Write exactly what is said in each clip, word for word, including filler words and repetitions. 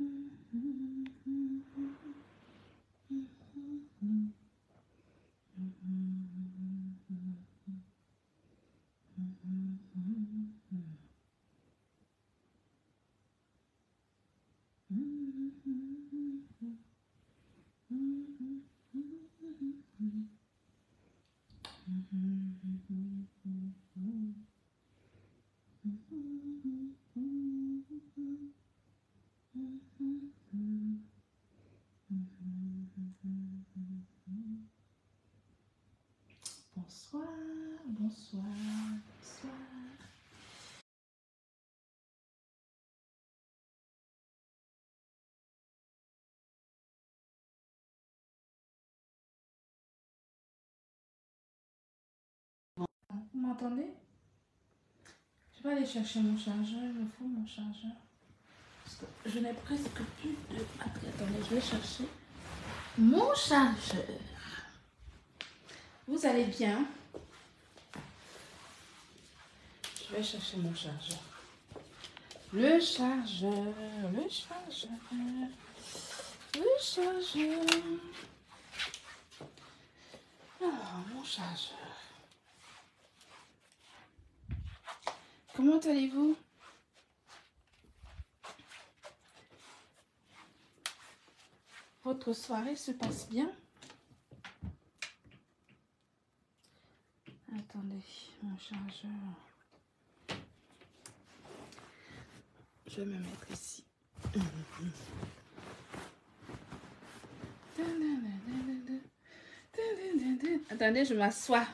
Bonsoir, bonsoir, bonsoir. Vous m'entendez? Je vais aller chercher mon chargeur, il me faut mon chargeur. Parce que je n'ai presque plus de... Attendez, je vais chercher mon chargeur. Vous allez bien? Je vais chercher mon chargeur. Le chargeur, le chargeur, le chargeur. Alors, mon chargeur. Comment allez-vous? Votre soirée se passe bien? Attendez, mon chargeur. Je vais me mettre ici. Attendez, je m'assois.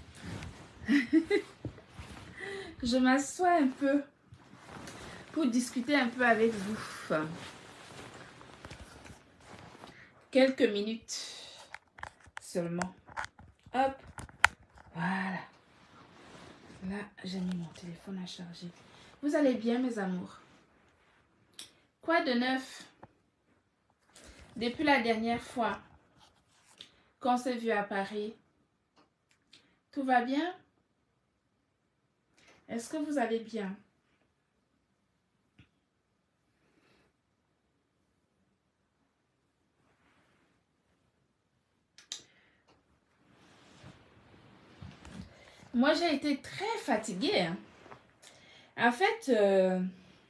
Je m'assois un peu pour discuter un peu avec vous. Quelques minutes seulement. Hop. Voilà. Là, j'ai mis mon téléphone à charger. Vous allez bien, mes amours? Quoi de neuf? Depuis la dernière fois qu'on s'est vu à Paris, tout va bien? Est-ce que vous allez bien? Moi, j'ai été très fatiguée. Hein. En fait, euh,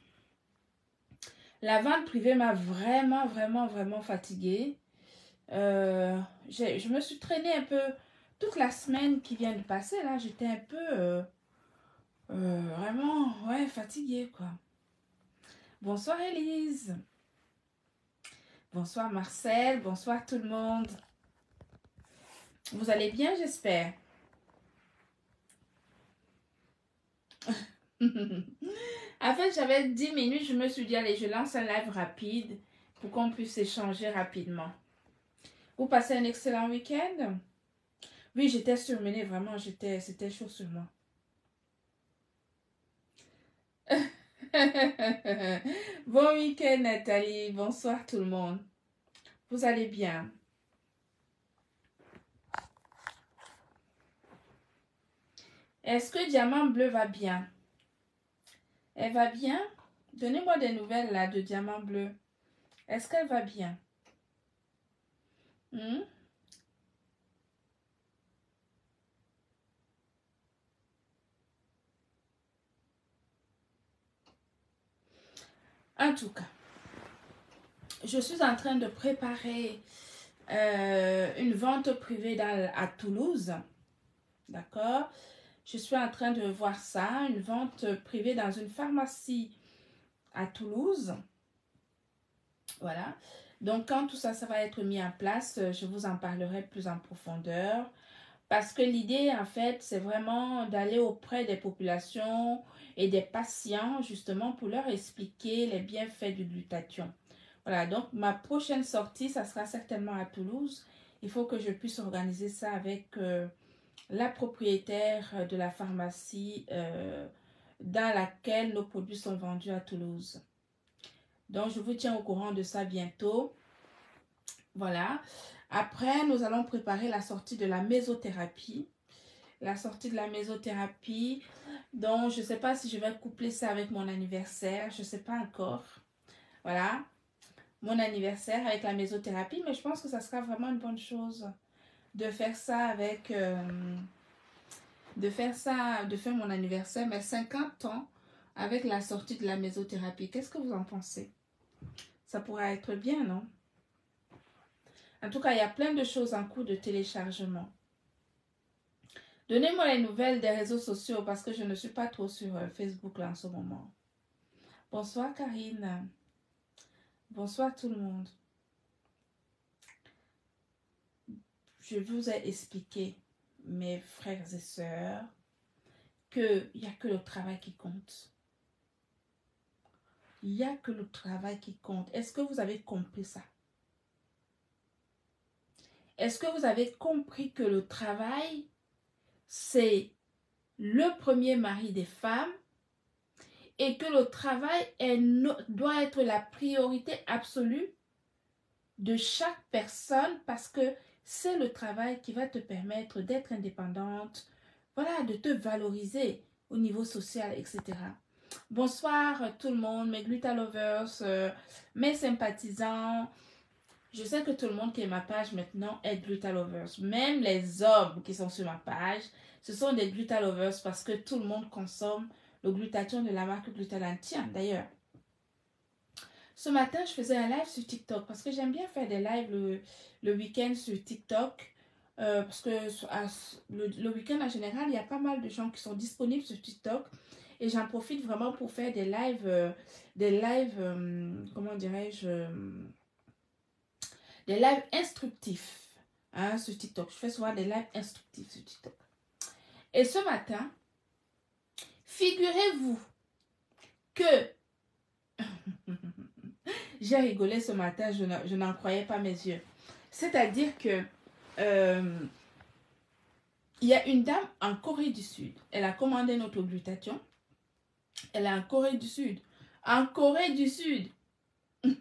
la vente privée m'a vraiment, vraiment, vraiment fatiguée. Euh, je me suis traînée un peu toute la semaine qui vient de passer. Là, j'étais un peu euh, euh, vraiment ouais, fatiguée, quoi. Bonsoir, Élise. Bonsoir, Marcel. Bonsoir, tout le monde. Vous allez bien, j'espère. En fait, j'avais dix minutes. Je me suis dit, allez, je lance un live rapide pour qu'on puisse échanger rapidement. Vous passez un excellent week-end? Oui, j'étais surmenée, vraiment, j'étais, c'était chaud sur moi. Bon week-end, Nathalie. Bonsoir tout le monde. Vous allez bien? Est-ce que Diamant Bleu va bien? Elle va bien? Donnez-moi des nouvelles là de Diamant Bleu. Est-ce qu'elle va bien? Hmm? En tout cas, je suis en train de préparer euh, une vente privée dans, à Toulouse. D'accord? Je suis en train de voir ça, une vente privée dans une pharmacie à Toulouse. Voilà. Donc, quand tout ça, ça va être mis en place, je vous en parlerai plus en profondeur. Parce que l'idée, en fait, c'est vraiment d'aller auprès des populations et des patients, justement, pour leur expliquer les bienfaits du glutathion. Voilà, donc ma prochaine sortie, ça sera certainement à Toulouse. Il faut que je puisse organiser ça avec euh, la propriétaire de la pharmacie euh, dans laquelle nos produits sont vendus à Toulouse. Donc, je vous tiens au courant de ça bientôt. Voilà. Après, nous allons préparer la sortie de la mésothérapie. La sortie de la mésothérapie. Donc, je ne sais pas si je vais coupler ça avec mon anniversaire. Je ne sais pas encore. Voilà. mon anniversaire avec la mésothérapie, mais je pense que ça sera vraiment une bonne chose de faire ça avec... Euh, de faire ça, de faire mon anniversaire, mes cinquante ans avec la sortie de la mésothérapie. Qu'est-ce que vous en pensez? Ça pourrait être bien, non? En tout cas, il y a plein de choses en cours de téléchargement. Donnez-moi les nouvelles des réseaux sociaux parce que je ne suis pas trop sur Facebook là en ce moment. Bonsoir Karine. Bonsoir tout le monde. Je vous ai expliqué, mes frères et sœurs, qu'il n'y a que le travail qui compte. Il n'y a que le travail qui compte. Est-ce que vous avez compris ça? Est-ce que vous avez compris que le travail, c'est le premier mari des femmes et que le travail est, doit être la priorité absolue de chaque personne parce que c'est le travail qui va te permettre d'être indépendante, voilà, de te valoriser au niveau social, et cetera. Bonsoir tout le monde, mes glutalovers, euh, mes sympathisants. Je sais que tout le monde qui est ma page maintenant est glutalovers. Même les hommes qui sont sur ma page, ce sont des glutalovers parce que tout le monde consomme le glutathion de la marque Glutaland. Tiens, d'ailleurs, ce matin, je faisais un live sur TikTok parce que j'aime bien faire des lives le, le week-end sur TikTok. Euh, parce que à, le, le week-end en général, il y a pas mal de gens qui sont disponibles sur TikTok. Et j'en profite vraiment pour faire des lives, euh, des lives, euh, comment dirais-je, euh, des lives instructifs hein, sur TikTok. Je fais souvent des lives instructifs sur TikTok. Et ce matin, figurez-vous que j'ai rigolé ce matin, je n'en croyais pas mes yeux. C'est-à-dire que euh, il y a une dame en Corée du Sud. Elle a commandé notre glutathion. Elle est en Corée du Sud. En Corée du Sud. Je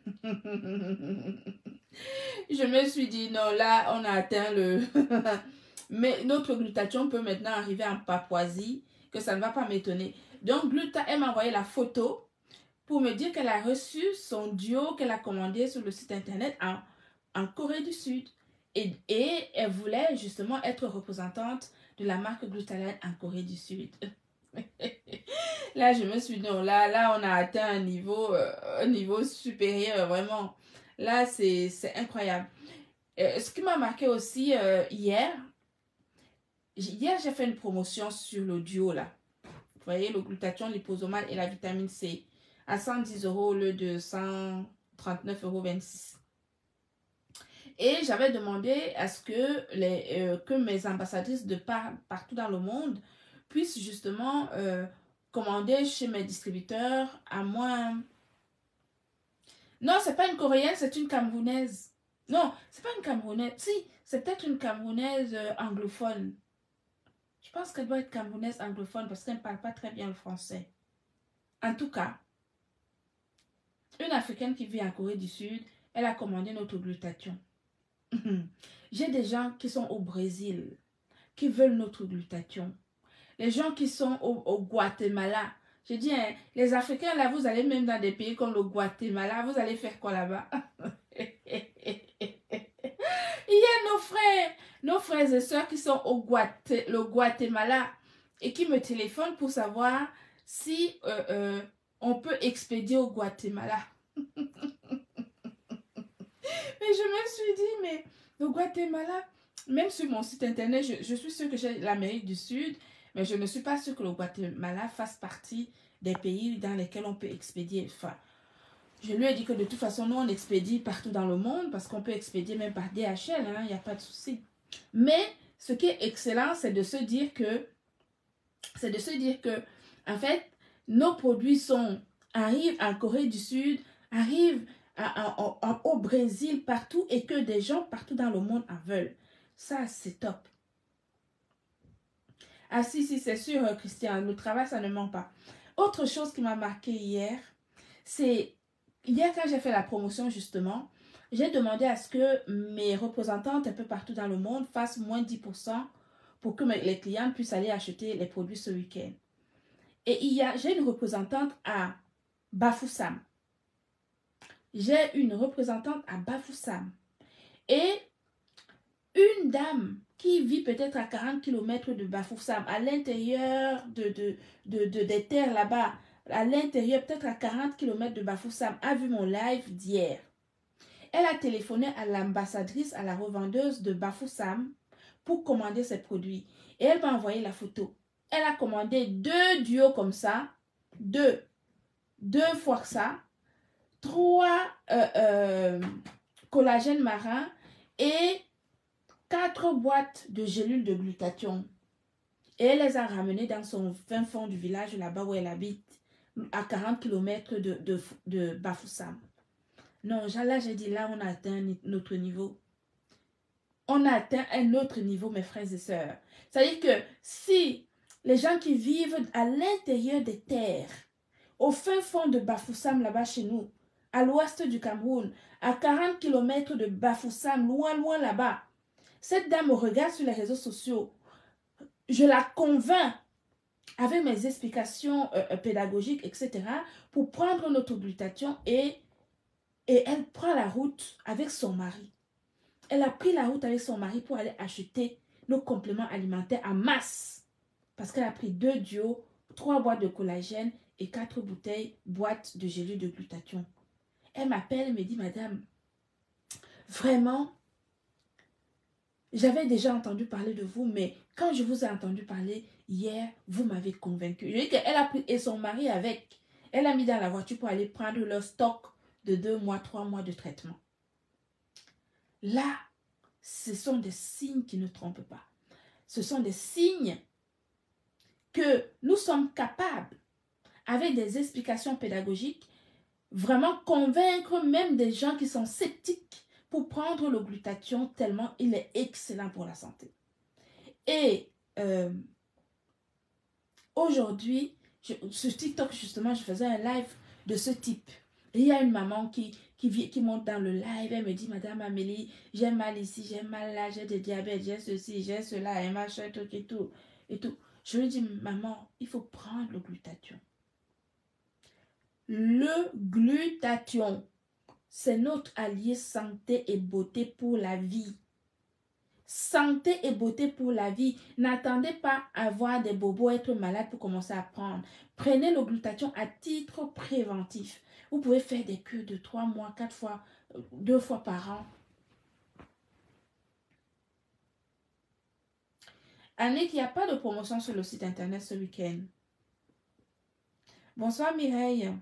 me suis dit, non, là, on a atteint le... Mais notre glutathion peut maintenant arriver en Papouasie, que ça ne va pas m'étonner. Donc, Gluta, elle m'a envoyé la photo pour me dire qu'elle a reçu son duo qu'elle a commandé sur le site internet en, en Corée du Sud. Et, et elle voulait justement être représentante de la marque Glutaland en Corée du Sud. Là, je me suis dit, non, là, là, on a atteint un niveau, euh, un niveau supérieur, vraiment. Là, c'est incroyable. Euh, ce qui m'a marqué aussi euh, hier, hier, j'ai fait une promotion sur le duo, là. Vous voyez, le glutathion liposomal et la vitamine C à cent dix euros au lieu de cent trente-neuf euros vingt-six. Et j'avais demandé à ce que, les, euh, que mes ambassadrices de par, partout dans le monde puissent justement euh, commander chez mes distributeurs à moins... Non, c'est pas une Coréenne, c'est une Camerounaise. Non, c'est pas une Camerounaise. Si, c'est peut-être une Camerounaise euh, anglophone. Je pense qu'elle doit être Camerounaise anglophone parce qu'elle ne parle pas très bien le français. En tout cas, une Africaine qui vit en Corée du Sud, elle a commandé notre glutathion. J'ai des gens qui sont au Brésil, qui veulent notre glutathion. Les gens qui sont au, au Guatemala. Je dis, hein, les Africains, là, vous allez même dans des pays comme le Guatemala, vous allez faire quoi là-bas? Il y a nos frères, nos frères et sœurs qui sont au Guate, le Guatemala et qui me téléphonent pour savoir si euh, euh, on peut expédier au Guatemala. Mais je me suis dit, mais le Guatemala, même sur mon site internet, je, je suis sûre que j'ai l'Amérique du Sud, mais je ne suis pas sûre que le Guatemala fasse partie des pays dans lesquels on peut expédier. Enfin, je lui ai dit que de toute façon, nous, on expédie partout dans le monde parce qu'on peut expédier même par D H L, il n'y a pas de souci. Mais ce qui est excellent, c'est de se dire que, c'est de se dire que, en fait, nos produits sont, arrivent en Corée du Sud, arrivent à, à, à, au Brésil, partout, et que des gens partout dans le monde en veulent. Ça, c'est top. Ah si, si, c'est sûr, Christian, le travail, ça ne ment pas. Autre chose qui m'a marqué hier, c'est, hier quand j'ai fait la promotion justement, j'ai demandé à ce que mes représentantes un peu partout dans le monde fassent moins dix pour cent pour que mes, les clients puissent aller acheter les produits ce week-end. Et il y a, j'ai une représentante à Bafoussam. j'ai une représentante à Bafoussam. Et une dame qui vit peut-être à quarante kilomètres de Bafoussam, à l'intérieur de, de, de, de, des terres là-bas, à l'intérieur, peut-être à quarante kilomètres de Bafoussam, a vu mon live d'hier. Elle a téléphoné à l'ambassadrice, à la revendeuse de Bafoussam pour commander ses produits. Et elle m'a envoyé la photo. Elle a commandé deux duos comme ça, deux, deux fois ça, trois euh, euh, collagènes marins et quatre boîtes de gélules de glutathion. Et elle les a ramenées dans son fin fond du village là-bas où elle habite, à quarante kilomètres de, de, de Bafoussam. Non, là j'ai dit, là on a atteint notre niveau. On a atteint un autre niveau, mes frères et sœurs. C'est-à-dire que si les gens qui vivent à l'intérieur des terres, au fin fond de Bafoussam, là-bas chez nous, à l'ouest du Cameroun, à quarante kilomètres de Bafoussam, loin, loin là-bas, cette dame me regarde sur les réseaux sociaux. Je la convainc avec mes explications euh, pédagogiques, et cetera, pour prendre notre glutathion et, et elle prend la route avec son mari. Elle a pris la route avec son mari pour aller acheter nos compléments alimentaires en masse. Parce qu'elle a pris deux duos, trois boîtes de collagène et quatre bouteilles, boîtes de gélules de glutathion. Elle m'appelle et me dit, madame, vraiment, j'avais déjà entendu parler de vous, mais quand je vous ai entendu parler hier, vous m'avez convaincu. Je dis qu'elle a pris et son mari avec. Elle a mis dans la voiture pour aller prendre leur stock de deux mois, trois mois de traitement. Là, ce sont des signes qui ne trompent pas. Ce sont des signes que nous sommes capables, avec des explications pédagogiques, vraiment convaincre même des gens qui sont sceptiques pour prendre le glutathion tellement il est excellent pour la santé. Et euh, aujourd'hui, sur TikTok justement, je faisais un live de ce type. Et il y a une maman qui, qui, qui monte dans le live, elle me dit, Madame Amélie, j'ai mal ici, j'ai mal là, j'ai des diabètes, j'ai ceci, j'ai cela, et machin, tout et tout, et tout. Je lui dis, maman, il faut prendre le glutathion. Le glutathion, c'est notre allié santé et beauté pour la vie. Santé et beauté pour la vie. N'attendez pas à avoir des bobos, être malade pour commencer à prendre. Prenez le glutathion à titre préventif. Vous pouvez faire des cures de trois mois, quatre fois, deux fois par an. Annick, il n'y a pas de promotion sur le site internet ce week-end. Bonsoir Mireille.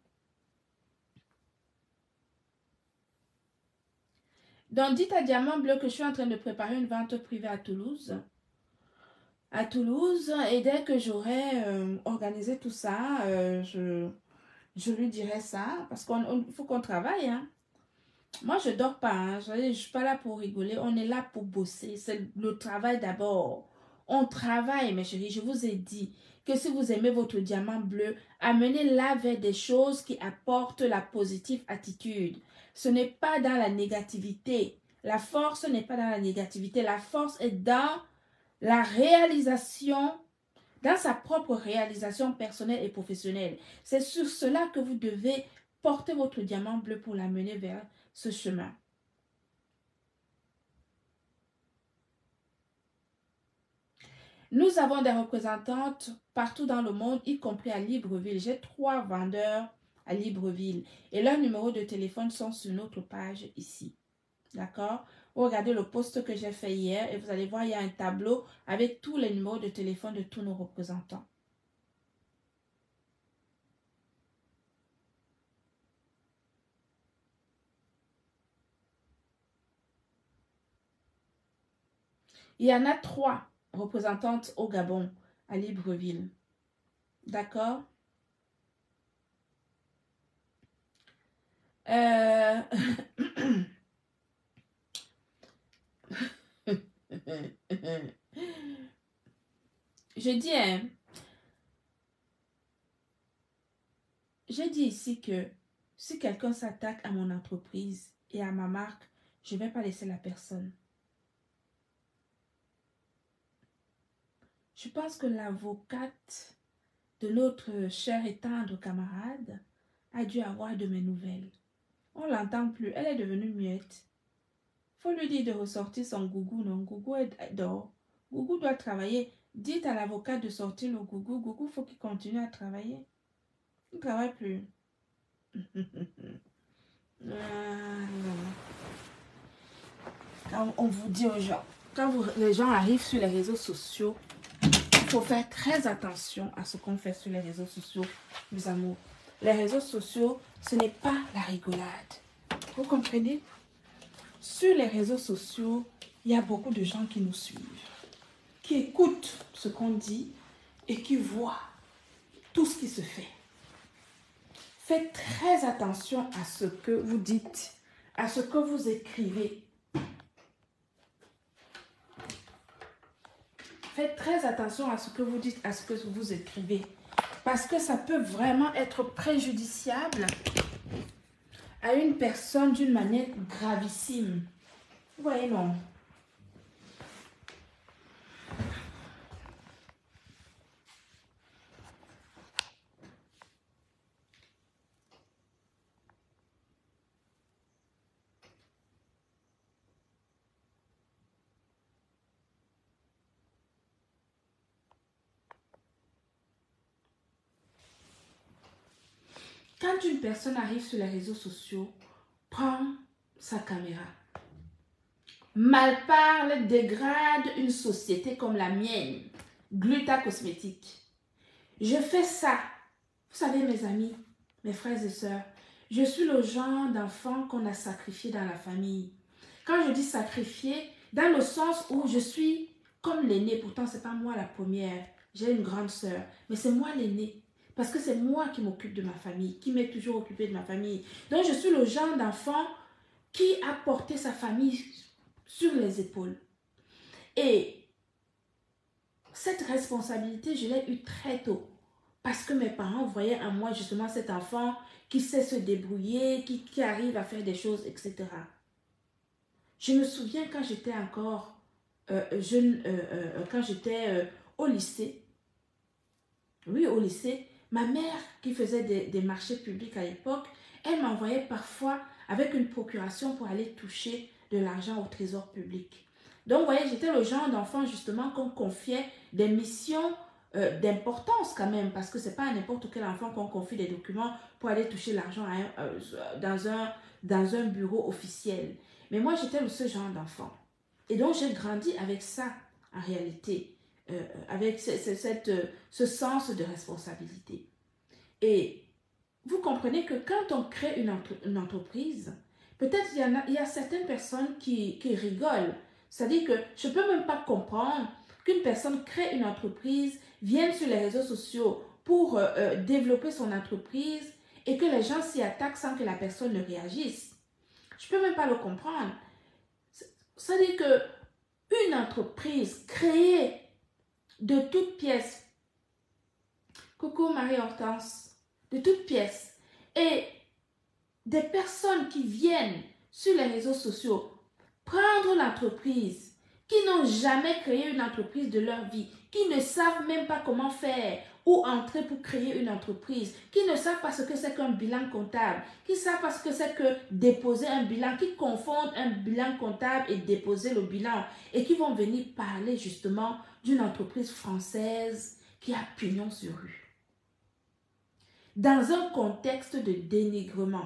Donc, dites à Diamant Bleu que je suis en train de préparer une vente privée à Toulouse. À Toulouse. Et dès que j'aurai euh, organisé tout ça, euh, je, je lui dirai ça. Parce qu'il faut qu'on travaille. Hein. Moi, je ne dors pas. Hein. Je ne suis pas là pour rigoler. On est là pour bosser. C'est le travail d'abord. On travaille, mes chéris. Je vous ai dit que si vous aimez votre diamant bleu, amenez-la vers des choses qui apportent la positive attitude. Ce n'est pas dans la négativité. La force n'est pas dans la négativité. La force est dans la réalisation, dans sa propre réalisation personnelle et professionnelle. C'est sur cela que vous devez porter votre diamant bleu pour l'amener vers ce chemin. Nous avons des représentantes partout dans le monde, y compris à Libreville. J'ai trois vendeurs à Libreville et leurs numéros de téléphone sont sur notre page ici. D'accord? Vous regardez le post que j'ai fait hier et vous allez voir, il y a un tableau avec tous les numéros de téléphone de tous nos représentants. Il y en a trois représentantes au Gabon, à Libreville. D'accord? Euh... Je dis, hein, j'ai dit ici que si quelqu'un s'attaque à mon entreprise et à ma marque, je ne vais pas laisser la personne. Je pense que l'avocate de notre cher et tendre camarade a dû avoir de mes nouvelles. On ne l'entend plus. Elle est devenue muette. Il faut lui dire de ressortir son gougou, non? Gougou est dehors. Gougou doit travailler. Dites à l'avocat de sortir le gougou. Gougou, il faut qu'il continue à travailler. Il ne travaille plus. Quand on vous dit aux gens, quand vous, les gens arrivent sur les réseaux sociaux, il faut faire très attention à ce qu'on fait sur les réseaux sociaux, mes amours. Les réseaux sociaux, ce n'est pas la rigolade. Vous comprenez? Sur les réseaux sociaux, il y a beaucoup de gens qui nous suivent, qui écoutent ce qu'on dit et qui voient tout ce qui se fait. Faites très attention à ce que vous dites, à ce que vous écrivez. Faites très attention à ce que vous dites, à ce que vous écrivez. Parce que ça peut vraiment être préjudiciable à une personne d'une manière gravissime. Vous voyez, non? Quand une personne arrive sur les réseaux sociaux, prend sa caméra, mal parle, dégrade une société comme la mienne, Gluta Cosmétique. Je fais ça. Vous savez, mes amis, mes frères et sœurs, je suis le genre d'enfant qu'on a sacrifié dans la famille. Quand je dis sacrifié, dans le sens où je suis comme l'aînée, pourtant ce n'est pas moi la première, j'ai une grande sœur, mais c'est moi l'aînée. Parce que c'est moi qui m'occupe de ma famille, qui m'ai toujours occupé de ma famille. Donc je suis le genre d'enfant qui a porté sa famille sur les épaules. Et cette responsabilité, je l'ai eue très tôt. Parce que mes parents voyaient en moi justement cet enfant qui sait se débrouiller, qui, qui arrive à faire des choses, et cetera. Je me souviens quand j'étais encore euh, jeune, euh, euh, quand j'étais euh, au lycée, oui, au lycée, ma mère qui faisait des, des marchés publics à l'époque, elle m'envoyait parfois avec une procuration pour aller toucher de l'argent au trésor public. Donc, vous voyez, j'étais le genre d'enfant justement qu'on confiait des missions euh, d'importance quand même, parce que ce n'est pas à n'importe quel enfant qu'on confie des documents pour aller toucher l'argent euh, dans, un, dans un bureau officiel. Mais moi, j'étais ce genre d'enfant. Et donc, j'ai grandi avec ça, en réalité, euh, avec ce, ce, cette, ce sens de responsabilité. Et vous comprenez que quand on crée une, entre, une entreprise, peut-être il y, en a, il y a certaines personnes qui, qui rigolent. C'est-à-dire que je ne peux même pas comprendre qu'une personne crée une entreprise, vienne sur les réseaux sociaux pour euh, euh, développer son entreprise et que les gens s'y attaquent sans que la personne ne réagisse. Je ne peux même pas le comprendre. C'est-à-dire qu'une entreprise créée de toutes pièces, coucou Marie-Hortense, de toutes pièces, et des personnes qui viennent sur les réseaux sociaux prendre l'entreprise, qui n'ont jamais créé une entreprise de leur vie, qui ne savent même pas comment faire ou entrer pour créer une entreprise, qui ne savent pas ce que c'est qu'un bilan comptable, qui ne savent pas ce que c'est que déposer un bilan, qui confondent un bilan comptable et déposer le bilan, et qui vont venir parler justement d'une entreprise française qui a pignon sur rue. Dans un contexte de dénigrement.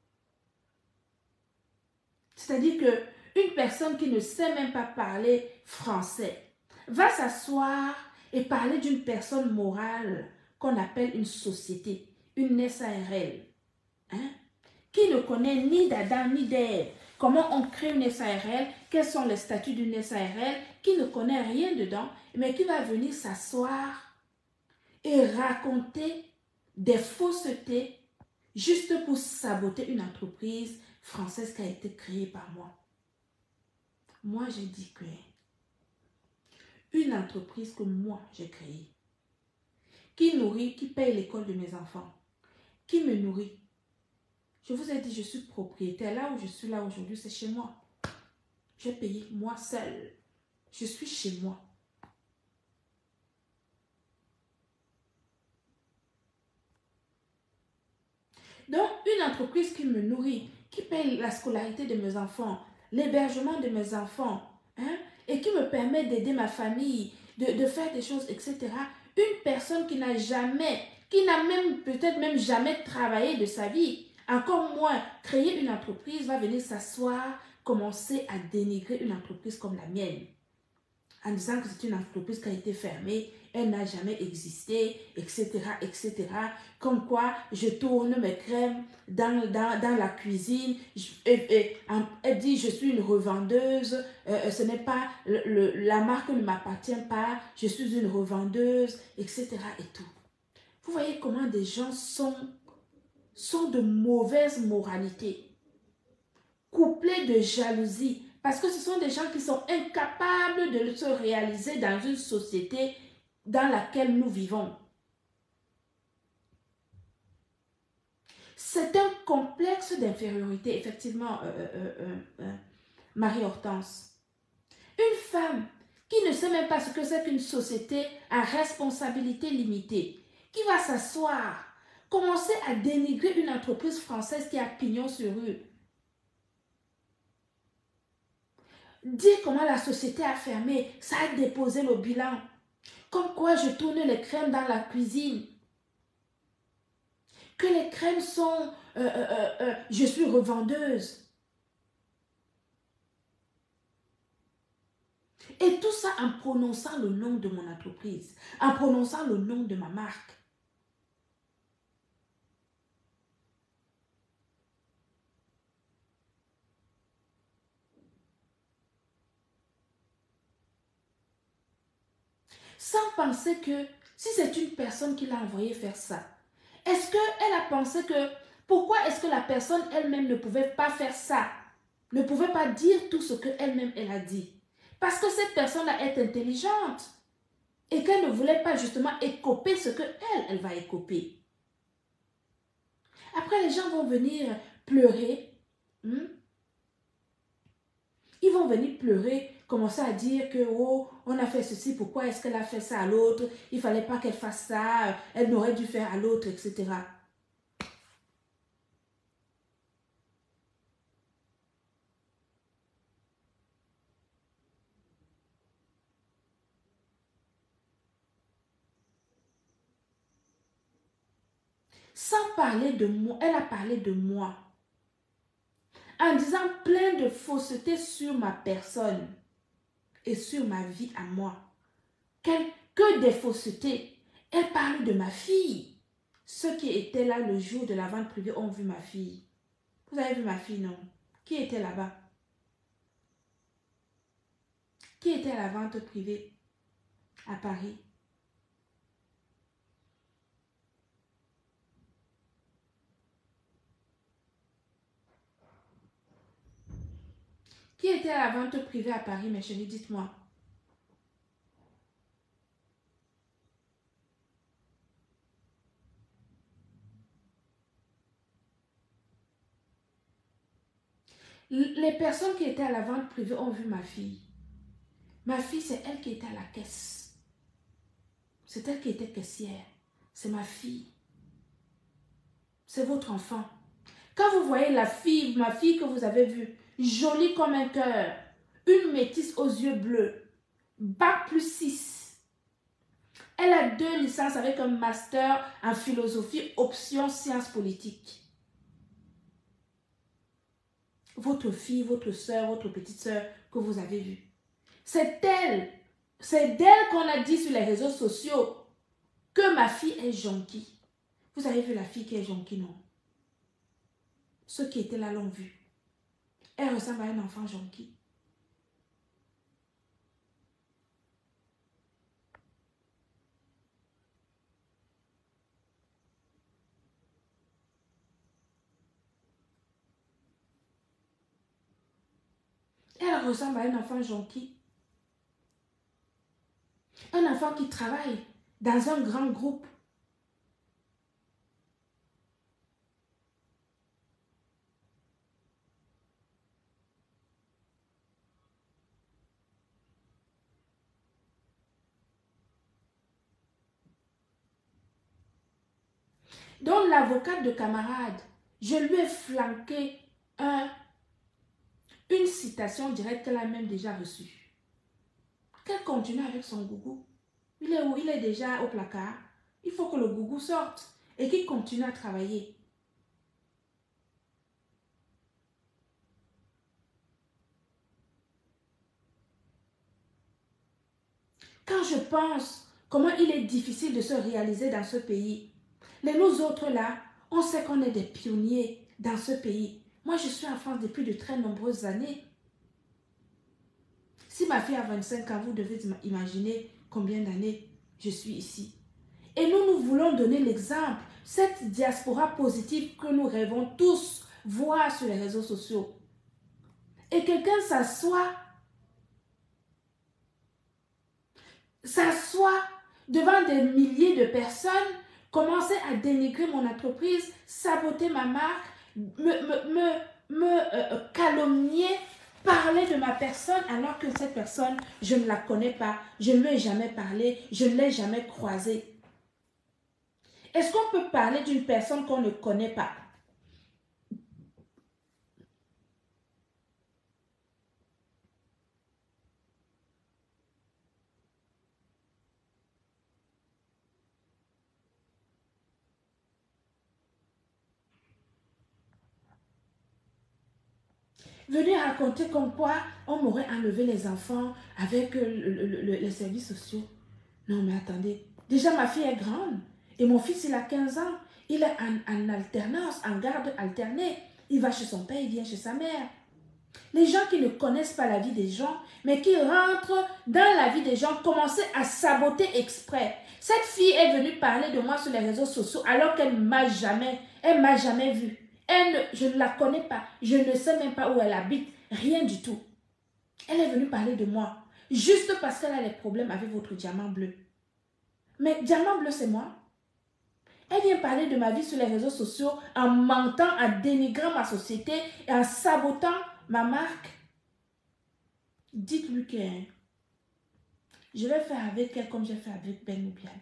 C'est-à-dire qu'une personne qui ne sait même pas parler français va s'asseoir et parler d'une personne morale qu'on appelle une société, une S A R L, hein, qui ne connaît ni d'Adam ni d'Ève, comment on crée une S A R L, quels sont les statuts d'une S A R L, qui ne connaît rien dedans, mais qui va venir s'asseoir et raconter des faussetés juste pour saboter une entreprise française qui a été créée par moi. Moi, j'ai dit que une entreprise que moi, j'ai créée, qui nourrit, qui paye l'école de mes enfants, qui me nourrit. Je vous ai dit, je suis propriétaire. Là où je suis là aujourd'hui, c'est chez moi. J'ai payé moi seule. Je suis chez moi. Donc, une entreprise qui me nourrit, qui paye la scolarité de mes enfants, l'hébergement de mes enfants, hein, et qui me permet d'aider ma famille, de, de faire des choses, et cetera. Une personne qui n'a jamais, qui n'a même peut-être même jamais travaillé de sa vie, encore moins créer une entreprise, va venir s'asseoir, commencer à dénigrer une entreprise comme la mienne, en disant que c'est une entreprise qui a été fermée, elle n'a jamais existé, et cetera, et cetera. Comme quoi, je tourne mes crèmes dans, dans, dans la cuisine. Je, et, et, elle dit, je suis une revendeuse, euh, ce n'est pas, le, le, la marque ne m'appartient pas, je suis une revendeuse, et cetera. Et tout. Vous voyez comment des gens sont, sont de mauvaise moralité, couplés de jalousie, parce que ce sont des gens qui sont incapables de se réaliser dans une société dans laquelle nous vivons. C'est un complexe d'infériorité, effectivement, euh, euh, euh, euh, Marie-Hortense. Une femme qui ne sait même pas ce que c'est qu'une société à responsabilité limitée, qui va s'asseoir, commencer à dénigrer une entreprise française qui a pignon sur rue, dire comment la société a fermé, ça a déposé le bilan. Comme quoi je tourne les crèmes dans la cuisine. Que les crèmes sont... Euh, euh, euh, je suis revendeuse. Et tout ça en prononçant le nom de mon entreprise. En prononçant le nom de ma marque. Sans penser que si c'est une personne qui l'a envoyé faire ça, est-ce qu'elle a pensé que... Pourquoi est-ce que la personne elle-même ne pouvait pas faire ça? Ne pouvait pas dire tout ce qu'elle-même elle a dit? Parce que cette personne-là est intelligente. Et qu'elle ne voulait pas justement écoper ce qu'elle, elle va écoper. Après, les gens vont venir pleurer. Hmm? Ils vont venir pleurer, commencer à dire que, oh, on a fait ceci, pourquoi est-ce qu'elle a fait ça à l'autre? Il ne fallait pas qu'elle fasse ça, elle n'aurait dû faire à l'autre, et cetera. Sans parler de moi, elle a parlé de moi. En disant plein de faussetés sur ma personne et sur ma vie à moi. Quel, que des faussetés. Elle parle de ma fille. Ceux qui étaient là le jour de la vente privée ont vu ma fille. Vous avez vu ma fille, non? Qui était là-bas? Qui était à la vente privée à Paris? Qui était à la vente privée à Paris, mes chéris? Dites-moi. Les personnes qui étaient à la vente privée ont vu ma fille. Ma fille, c'est elle qui était à la caisse. C'est elle qui était caissière. C'est ma fille. C'est votre enfant. Quand vous voyez la fille, ma fille que vous avez vue, jolie comme un cœur, une métisse aux yeux bleus, bac plus six. Elle a deux licences avec un master en philosophie, option sciences politiques. Votre fille, votre soeur, votre petite soeur que vous avez vue. C'est elle, c'est d'elle qu'on a dit sur les réseaux sociaux que ma fille est jonquille. Vous avez vu la fille qui est jonquille, non? Ceux qui étaient là l'ont vue. Elle ressemble à un enfant jonquille. Elle ressemble à un enfant jonquille. Un enfant qui travaille dans un grand groupe. Donc l'avocate de camarade, je lui ai flanqué un, une citation directe qu'elle a même déjà reçue. Qu'elle continue avec son gougou. Il est où? Il est déjà au placard. Il faut que le gougou sorte et qu'il continue à travailler. Quand je pense comment il est difficile de se réaliser dans ce pays, les nous autres là, on sait qu'on est des pionniers dans ce pays. Moi, je suis en France depuis de très nombreuses années. Si ma fille a vingt-cinq ans, vous devez imaginer combien d'années je suis ici. Et nous, nous voulons donner l'exemple, cette diaspora positive que nous rêvons tous voir sur les réseaux sociaux. Et quelqu'un s'assoit, s'assoit devant des milliers de personnes, commencer à dénigrer mon entreprise, saboter ma marque, me, me, me, me euh, calomnier, parler de ma personne alors que cette personne, je ne la connais pas, je ne lui ai jamais parlé, je ne l'ai jamais croisée. Est-ce qu'on peut parler d'une personne qu'on ne connaît pas? Venir raconter comme quoi on m'aurait enlevé les enfants avec euh, le, le, le, les services sociaux. Non mais attendez, déjà ma fille est grande et mon fils il a quinze ans. Il est en, en alternance, en garde alternée. Il va chez son père, il vient chez sa mère. Les gens qui ne connaissent pas la vie des gens, mais qui rentrent dans la vie des gens, commencent à saboter exprès. Cette fille est venue parler de moi sur les réseaux sociaux alors qu'elle ne m'a jamais, elle m'a jamais vue. Elle ne, je ne la connais pas, je ne sais même pas où elle habite, rien du tout. Elle est venue parler de moi, juste parce qu'elle a des problèmes avec votre diamant bleu. Mais diamant bleu, c'est moi. Elle vient parler de ma vie sur les réseaux sociaux en mentant, en dénigrant ma société et en sabotant ma marque. Dites-lui que je vais faire avec elle comme j'ai fait avec Ben Oubian.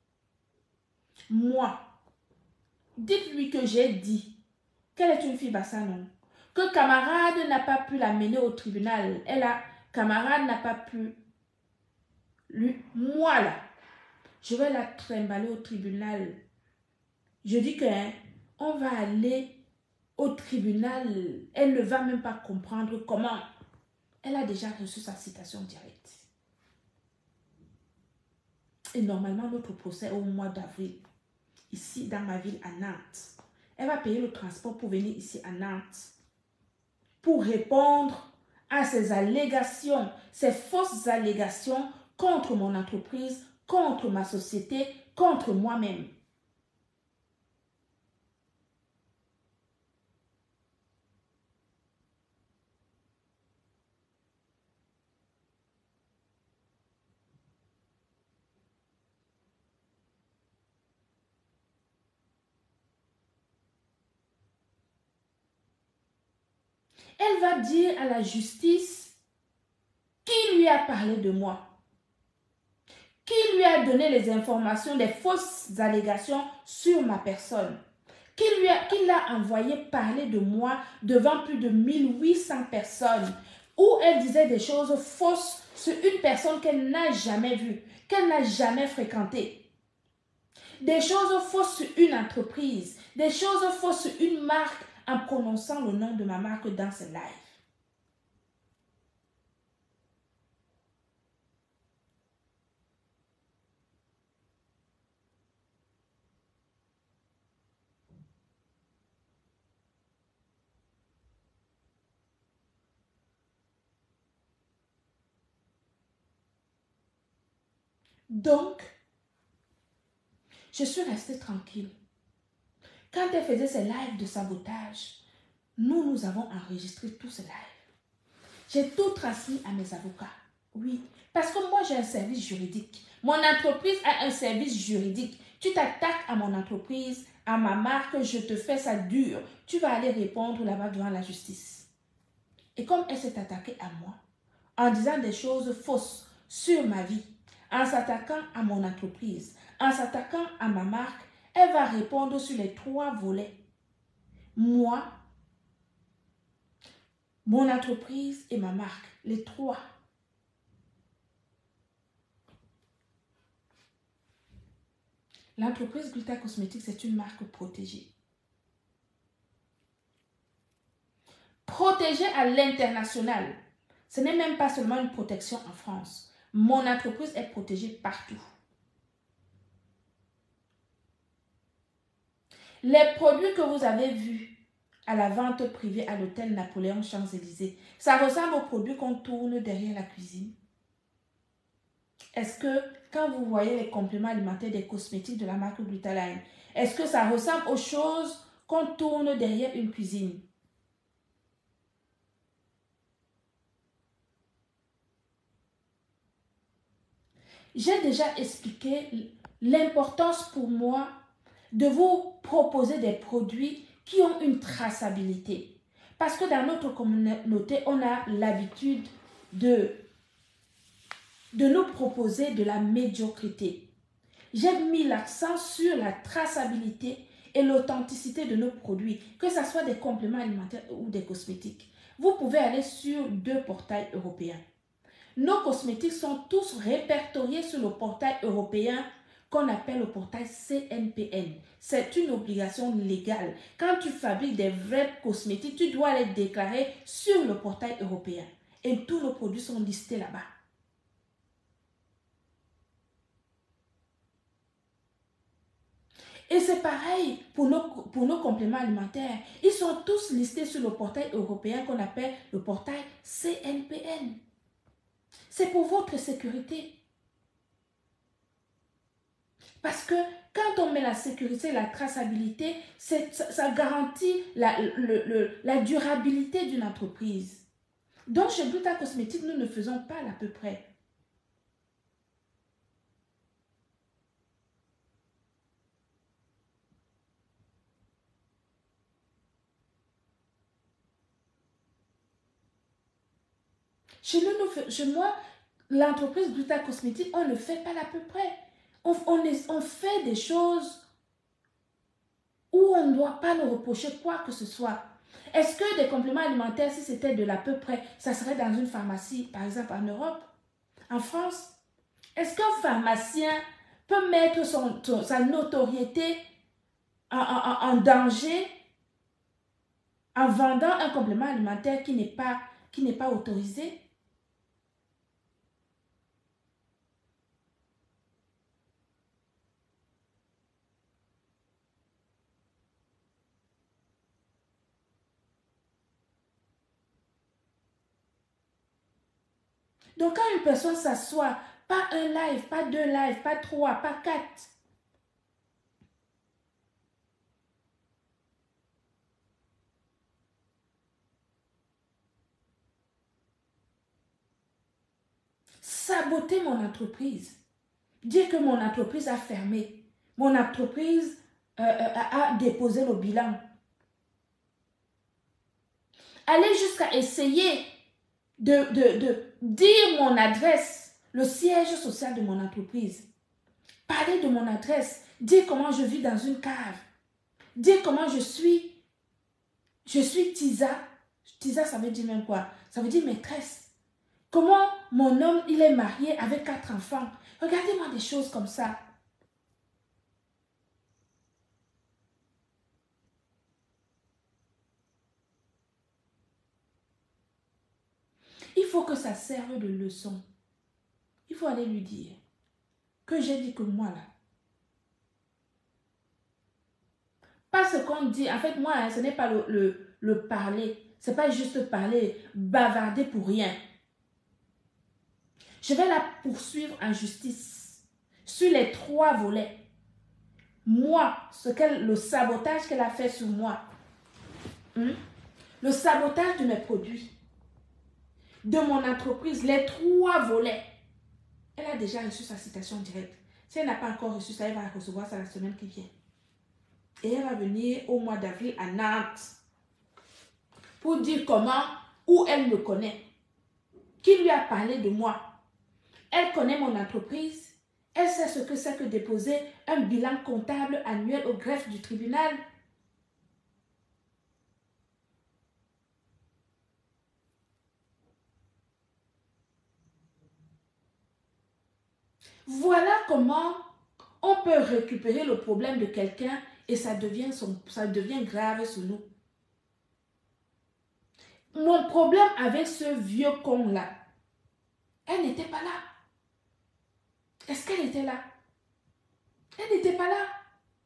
Moi, dites-lui que j'ai dit qu'elle est une fille bassanon, que camarade n'a pas pu la mener au tribunal. Elle a, camarade n'a pas pu, lui, moi là, je vais la trimballer au tribunal. Je dis que hein, on va aller au tribunal. Elle ne va même pas comprendre comment. Elle a déjà reçu sa citation directe. Et normalement, notre procès est au mois d'avril, ici dans ma ville à Nantes. Elle va payer le transport pour venir ici à Nantes, pour répondre à ces allégations, ces fausses allégations contre mon entreprise, contre ma société, contre moi-même. Elle va dire à la justice qui lui a parlé de moi, qui lui a donné les informations, des fausses allégations sur ma personne, qui lui a, qui l'a envoyé parler de moi devant plus de mille huit cents personnes, où elle disait des choses fausses sur une personne qu'elle n'a jamais vue, qu'elle n'a jamais fréquentée. Des choses fausses sur une entreprise, des choses fausses sur une marque, en prononçant le nom de ma marque dans ce live. Donc, je suis restée tranquille. Quand elle faisait ses lives de sabotage, nous, nous avons enregistré tous ces lives. J'ai tout transmis à mes avocats. Oui, parce que moi, j'ai un service juridique. Mon entreprise a un service juridique. Tu t'attaques à mon entreprise, à ma marque, je te fais ça dur. Tu vas aller répondre là-bas devant la justice. Et comme elle s'est attaquée à moi, en disant des choses fausses sur ma vie, en s'attaquant à mon entreprise, en s'attaquant à ma marque, elle va répondre sur les trois volets. Moi, mon entreprise et ma marque. Les trois. L'entreprise Gluta Cosmétiques, c'est une marque protégée. Protégée à l'international. Ce n'est même pas seulement une protection en France. Mon entreprise est protégée partout. Les produits que vous avez vus à la vente privée à l'hôtel Napoléon Champs-Élysées, ça ressemble aux produits qu'on tourne derrière la cuisine. Est-ce que quand vous voyez les compléments alimentaires des cosmétiques de la marque Glutaline, est-ce que ça ressemble aux choses qu'on tourne derrière une cuisine? J'ai déjà expliqué l'importance pour moi de vous proposer des produits qui ont une traçabilité. Parce que dans notre communauté, on a l'habitude de, de nous proposer de la médiocrité. J'ai mis l'accent sur la traçabilité et l'authenticité de nos produits, que ce soit des compléments alimentaires ou des cosmétiques. Vous pouvez aller sur deux portails européens. Nos cosmétiques sont tous répertoriés sur le portail européen qu'on appelle le portail C N P N. C'est une obligation légale. Quand tu fabriques des vrais cosmétiques, tu dois les déclarer sur le portail européen. Et tous nos produits sont listés là-bas. Et c'est pareil pour nos, pour nos compléments alimentaires. Ils sont tous listés sur le portail européen qu'on appelle le portail C N P N. C'est pour votre sécurité. Parce que quand on met la sécurité et la traçabilité, ça, ça garantit la, le, le, la durabilité d'une entreprise. Donc, chez Gluta Cosmétiques, nous ne faisons pas l'à peu près. Chez nous, nous chez moi, l'entreprise Gluta Cosmétiques, on ne fait pas l'à peu près. On, on, est, on fait des choses où on ne doit pas nous reprocher quoi que ce soit. Est-ce que des compléments alimentaires, si c'était de l'à peu près, ça serait dans une pharmacie, par exemple en Europe, en France? Est-ce qu'un pharmacien peut mettre son, son, sa notoriété en, en, en danger en vendant un complément alimentaire qui n'est pas, qui n'est pas autorisé? Donc, quand une personne s'assoit, pas un live, pas deux lives, pas trois, pas quatre, saboter mon entreprise, dire que mon entreprise a fermé, mon entreprise euh, a, a déposé le bilan, aller jusqu'à essayer de, de, de dire mon adresse, le siège social de mon entreprise, parler de mon adresse, dire comment je vis dans une cave, dire comment je suis, je suis Tisa. Tisa, ça veut dire même quoi? Ça veut dire maîtresse. Comment mon homme, il est marié avec quatre enfants. Regardez-moi des choses comme ça. Il faut que ça serve de leçon. Il faut aller lui dire que j'ai dit que moi là. Pas ce qu'on dit. En fait, moi, hein, ce n'est pas le, le, le parler. Ce n'est pas juste parler, bavarder pour rien. Je vais la poursuivre en justice sur les trois volets. Moi, ce qu'elle, le sabotage qu'elle a fait sur moi. Hein? Le sabotage de mes produits. De mon entreprise, les trois volets. Elle a déjà reçu sa citation directe. Si elle n'a pas encore reçu ça, elle va recevoir ça la semaine qui vient. Et elle va venir au mois d'avril à Nantes pour dire comment, où elle me connaît. Qui lui a parlé de moi. Elle connaît mon entreprise. Elle sait ce que c'est que déposer un bilan comptable annuel au greffe du tribunal. Voilà comment on peut récupérer le problème de quelqu'un et ça devient, son, ça devient grave sur nous. Mon problème avec ce vieux con-là, elle n'était pas là. Est-ce qu'elle était là? Elle n'était pas là.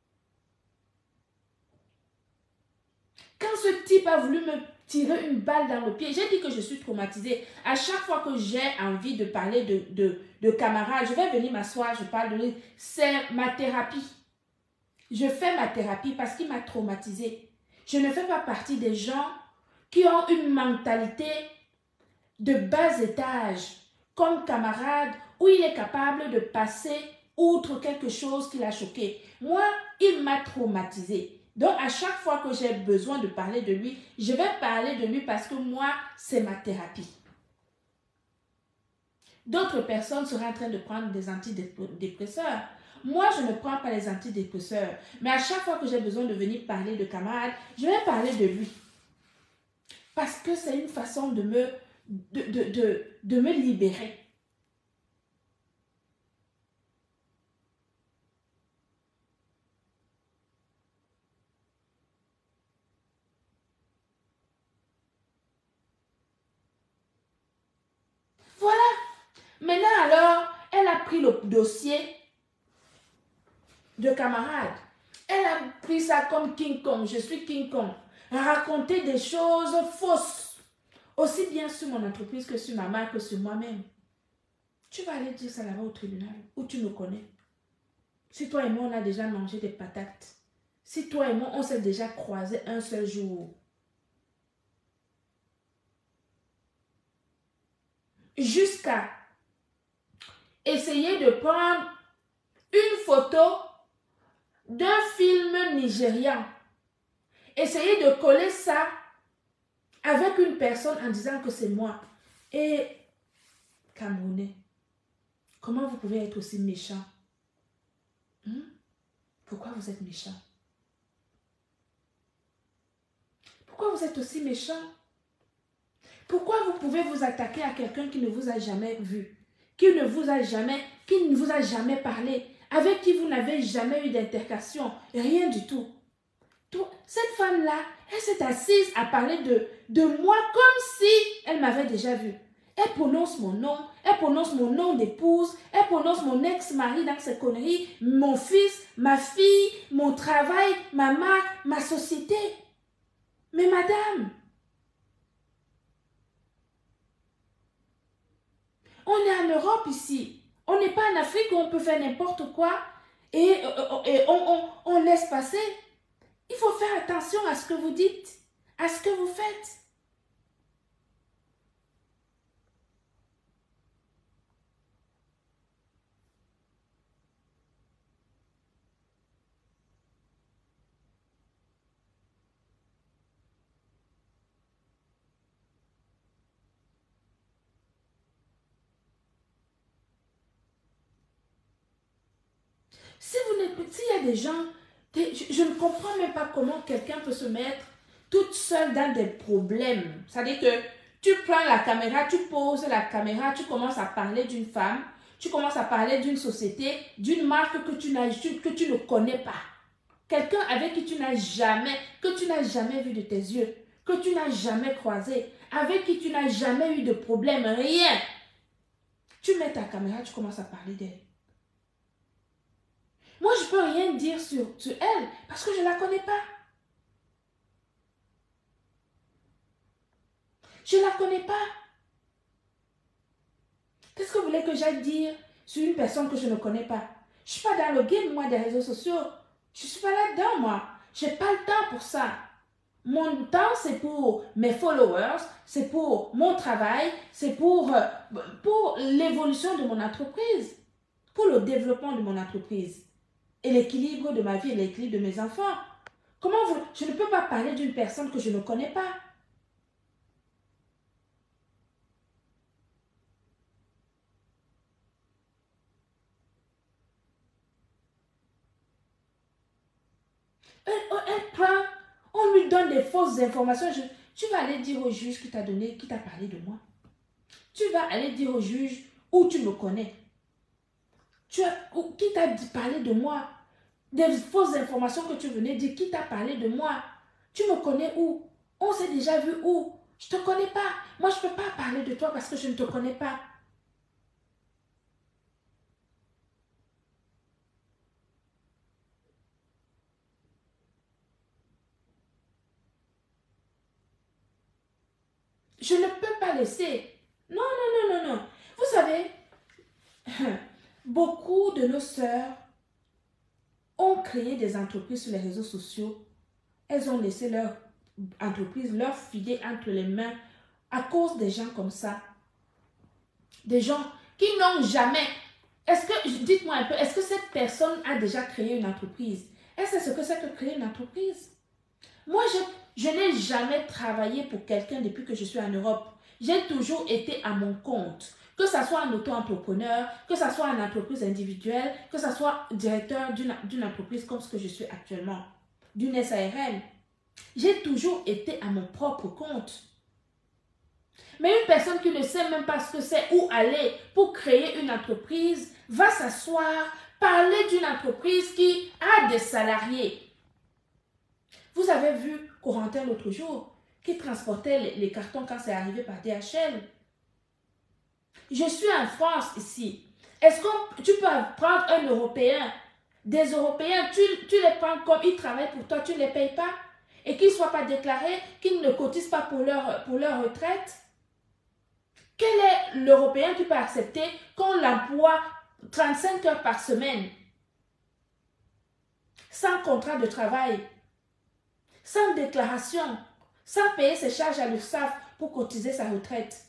Quand ce type a voulu me tirer une balle dans le pied, j'ai dit que je suis traumatisée. À chaque fois que j'ai envie de parler de, de, de camarades, je vais venir m'asseoir, je parle de lui. C'est ma thérapie. Je fais ma thérapie parce qu'il m'a traumatisée. Je ne fais pas partie des gens qui ont une mentalité de bas étage, comme camarade, où il est capable de passer outre quelque chose qui l'a choqué. Moi, il m'a traumatisée. Donc, à chaque fois que j'ai besoin de parler de lui, je vais parler de lui parce que moi, c'est ma thérapie. D'autres personnes seraient en train de prendre des antidépresseurs. Moi, je ne prends pas les antidépresseurs. Mais à chaque fois que j'ai besoin de venir parler de camarade, je vais parler de lui. Parce que c'est une façon de me, de, de, de, de me libérer. Voilà. Maintenant, alors, elle a pris le dossier de camarade. Elle a pris ça comme King Kong. Je suis King Kong. Raconter des choses fausses. Aussi bien sur mon entreprise que sur ma mère que sur moi-même. Tu vas aller dire ça là-bas au tribunal où tu me connais. Si toi et moi, on a déjà mangé des patates. Si toi et moi, on s'est déjà croisés un seul jour. Jusqu'à essayer de prendre une photo d'un film nigérian. Essayer de coller ça avec une personne en disant que c'est moi. Et Camerounais, comment vous pouvez être aussi méchant? Hmm? Pourquoi vous êtes méchant? Pourquoi vous êtes aussi méchant? Pourquoi vous pouvez vous attaquer à quelqu'un qui ne vous a jamais vu, qui ne vous a jamais, qui ne vous a jamais parlé, avec qui vous n'avez jamais eu d'intercation, rien du tout. Tout, cette femme-là, elle s'est assise à parler de, de moi comme si elle m'avait déjà vu. Elle prononce mon nom, elle prononce mon nom d'épouse, elle prononce mon ex-mari dans ses conneries, mon fils, ma fille, mon travail, ma marque, ma société. Mais madame, on est en Europe ici. On n'est pas en Afrique où on peut faire n'importe quoi et, et on, on, on laisse passer. Il faut faire attention à ce que vous dites, à ce que vous faites. Si vous n'êtes, s'il y a des gens, je, je ne comprends même pas comment quelqu'un peut se mettre toute seule dans des problèmes. C'est-à-dire que tu prends la caméra, tu poses la caméra, tu commences à parler d'une femme, tu commences à parler d'une société, d'une marque que tu, n'as, que tu ne connais pas. Quelqu'un avec qui tu n'as jamais, que tu n'as jamais vu de tes yeux, que tu n'as jamais croisé, avec qui tu n'as jamais eu de problème, rien. Tu mets ta caméra, tu commences à parler d'elle. Moi, je ne peux rien dire sur, sur elle parce que je ne la connais pas. Je ne la connais pas. Qu'est-ce que vous voulez que j'aille dire sur une personne que je ne connais pas? Je ne suis pas dans le game, moi, des réseaux sociaux. Je ne suis pas là-dedans, moi. Je n'ai pas le temps pour ça. Mon temps, c'est pour mes followers, c'est pour mon travail, c'est pour, euh, pour l'évolution de mon entreprise, pour le développement de mon entreprise et l'équilibre de ma vie et l'équilibre de mes enfants. Comment vous... Je ne peux pas parler d'une personne que je ne connais pas. Elle, elle prend, on lui donne des fausses informations. Je, tu vas aller dire au juge qui t'a donné, qui t'a parlé de moi. Tu vas aller dire au juge où tu me connais. Tu as, ou, qui t'a dit parler de moi? Des fausses informations que tu venais dire, qui t'a parlé de moi? Tu me connais où? On s'est déjà vu où? Je ne te connais pas. Moi, je ne peux pas parler de toi parce que je ne te connais pas. Je ne peux pas laisser. Non, non, non, non, non. Vous savez, beaucoup de nos sœurs ont créé des entreprises sur les réseaux sociaux. Elles ont laissé leur entreprise, leur filet entre les mains à cause des gens comme ça. Des gens qui n'ont jamais... Est-ce que, dites-moi un peu, est-ce que cette personne a déjà créé une entreprise? Est-ce que c'est ce que c'est que créer une entreprise? Moi, je, je n'ai jamais travaillé pour quelqu'un depuis que je suis en Europe. J'ai toujours été à mon compte. Que ce soit un auto-entrepreneur, que ce soit une entreprise individuelle, que ce soit directeur d'une entreprise comme ce que je suis actuellement, d'une S A R L. J'ai toujours été à mon propre compte. Mais une personne qui ne sait même pas ce que c'est, où aller pour créer une entreprise, va s'asseoir, parler d'une entreprise qui a des salariés. Vous avez vu Corentin l'autre jour, qui transportait les, les cartons quand c'est arrivé par D H L. Je suis en France ici. Est-ce que tu peux prendre un Européen, des Européens, tu, tu les prends comme ils travaillent pour toi, tu ne les payes pas? Et qu'ils ne soient pas déclarés, qu'ils ne cotisent pas pour leur, pour leur retraite? Quel est l'Européen qui peut accepter qu'on l'emploie trente-cinq heures par semaine, sans contrat de travail, sans déclaration, sans payer ses charges à l'U R S S A F pour cotiser sa retraite?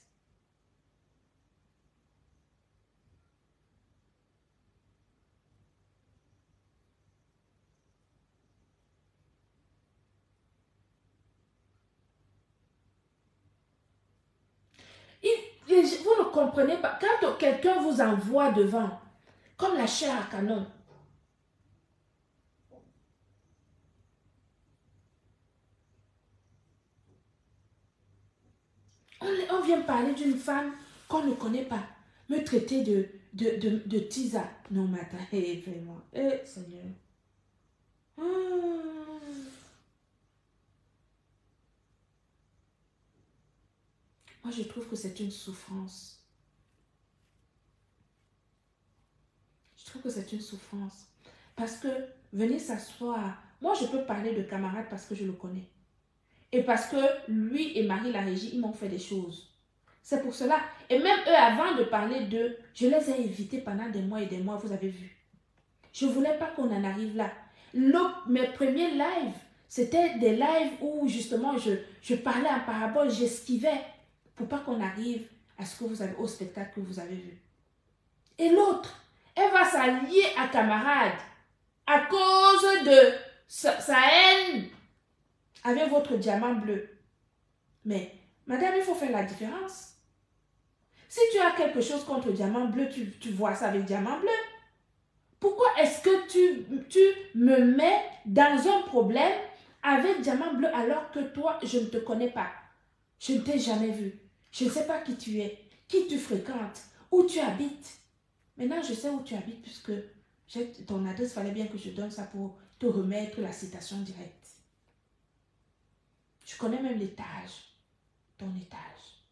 Il, vous ne comprenez pas. Quand quelqu'un vous envoie devant, comme la chair à canon, on, on vient parler d'une femme qu'on ne connaît pas, me traiter de, de, de, de tisa. Non, mais attends, hey, vraiment. Eh, Seigneur. Hmm. Moi, je trouve que c'est une souffrance. Je trouve que c'est une souffrance. Parce que venir s'asseoir, moi, je peux parler de camarade parce que je le connais. Et parce que lui et Marie la régie, ils m'ont fait des choses. C'est pour cela. Et même eux, avant de parler d'eux, je les ai évités pendant des mois et des mois, vous avez vu. Je ne voulais pas qu'on en arrive là. Le, mes premiers lives, c'était des lives où justement je, je parlais en parabole, j'esquivais pour pas qu'on arrive à ce que vous avez, au spectacle que vous avez vu. Et l'autre, elle va s'allier à camarade à cause de sa, sa haine avec votre diamant bleu. Mais, madame, il faut faire la différence. Si tu as quelque chose contre diamant bleu, tu, tu vois ça avec diamant bleu. Pourquoi est-ce que tu, tu me mets dans un problème avec diamant bleu alors que toi, je ne te connais pas? Je ne t'ai jamais vu. Je ne sais pas qui tu es, qui tu fréquentes, où tu habites. Maintenant, je sais où tu habites puisque ton adresse, il fallait bien que je donne ça pour te remettre la citation directe. Je connais même l'étage, ton étage.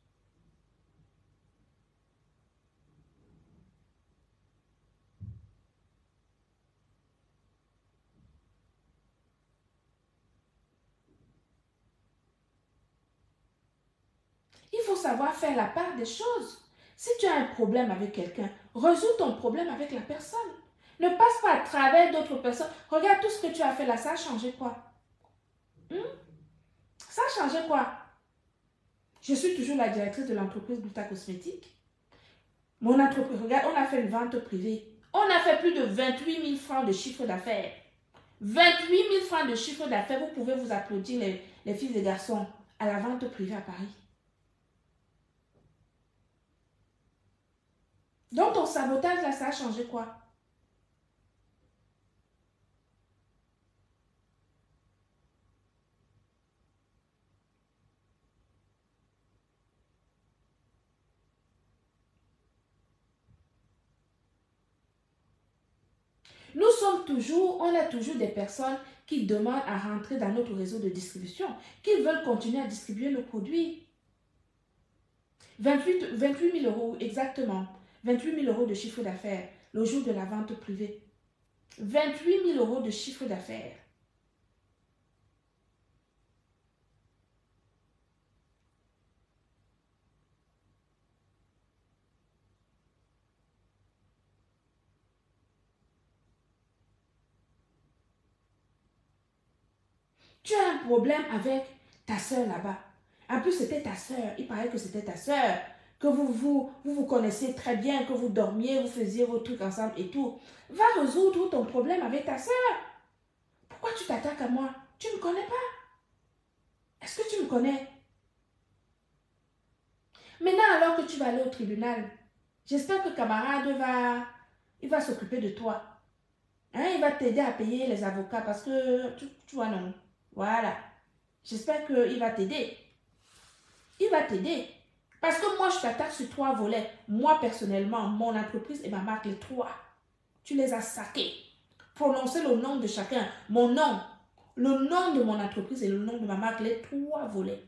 Il faut savoir faire la part des choses. Si tu as un problème avec quelqu'un, résous ton problème avec la personne. Ne passe pas à travers d'autres personnes. Regarde tout ce que tu as fait là, ça a changé quoi? Hmm? Ça a changé quoi? Je suis toujours la directrice de l'entreprise Gluta Cosmétique. Mon entreprise, regarde, on a fait une vente privée. On a fait plus de vingt-huit mille francs de chiffre d'affaires. vingt-huit mille francs de chiffre d'affaires, vous pouvez vous applaudir les, les filles et garçons à la vente privée à Paris. Donc ton sabotage là, ça a changé quoi? Nous sommes toujours, on a toujours des personnes qui demandent à rentrer dans notre réseau de distribution, qui veulent continuer à distribuer nos produits. vingt-huit, vingt-huit mille euros, exactement. vingt-huit mille euros de chiffre d'affaires le jour de la vente privée. vingt-huit mille euros de chiffre d'affaires. Tu as un problème avec ta soeur là-bas. En plus, c'était ta soeur. Il paraît que c'était ta soeur. Que vous vous, vous vous connaissiez très bien, que vous dormiez, vous faisiez vos trucs ensemble et tout. Va résoudre ton problème avec ta soeur. Pourquoi tu t'attaques à moi? Tu ne me connais pas. Est-ce que tu me connais? Maintenant, alors que tu vas aller au tribunal, j'espère que camarade va, il va s'occuper de toi. Hein, il va t'aider à payer les avocats parce que, tu, tu vois, non. Voilà. J'espère qu'il va t'aider. Il va t'aider. Parce que moi, je t'attaque sur trois volets. Moi, personnellement, mon entreprise et ma marque, les trois. Tu les as saqués. Prononcez le nom de chacun. Mon nom. Le nom de mon entreprise et le nom de ma marque, les trois volets.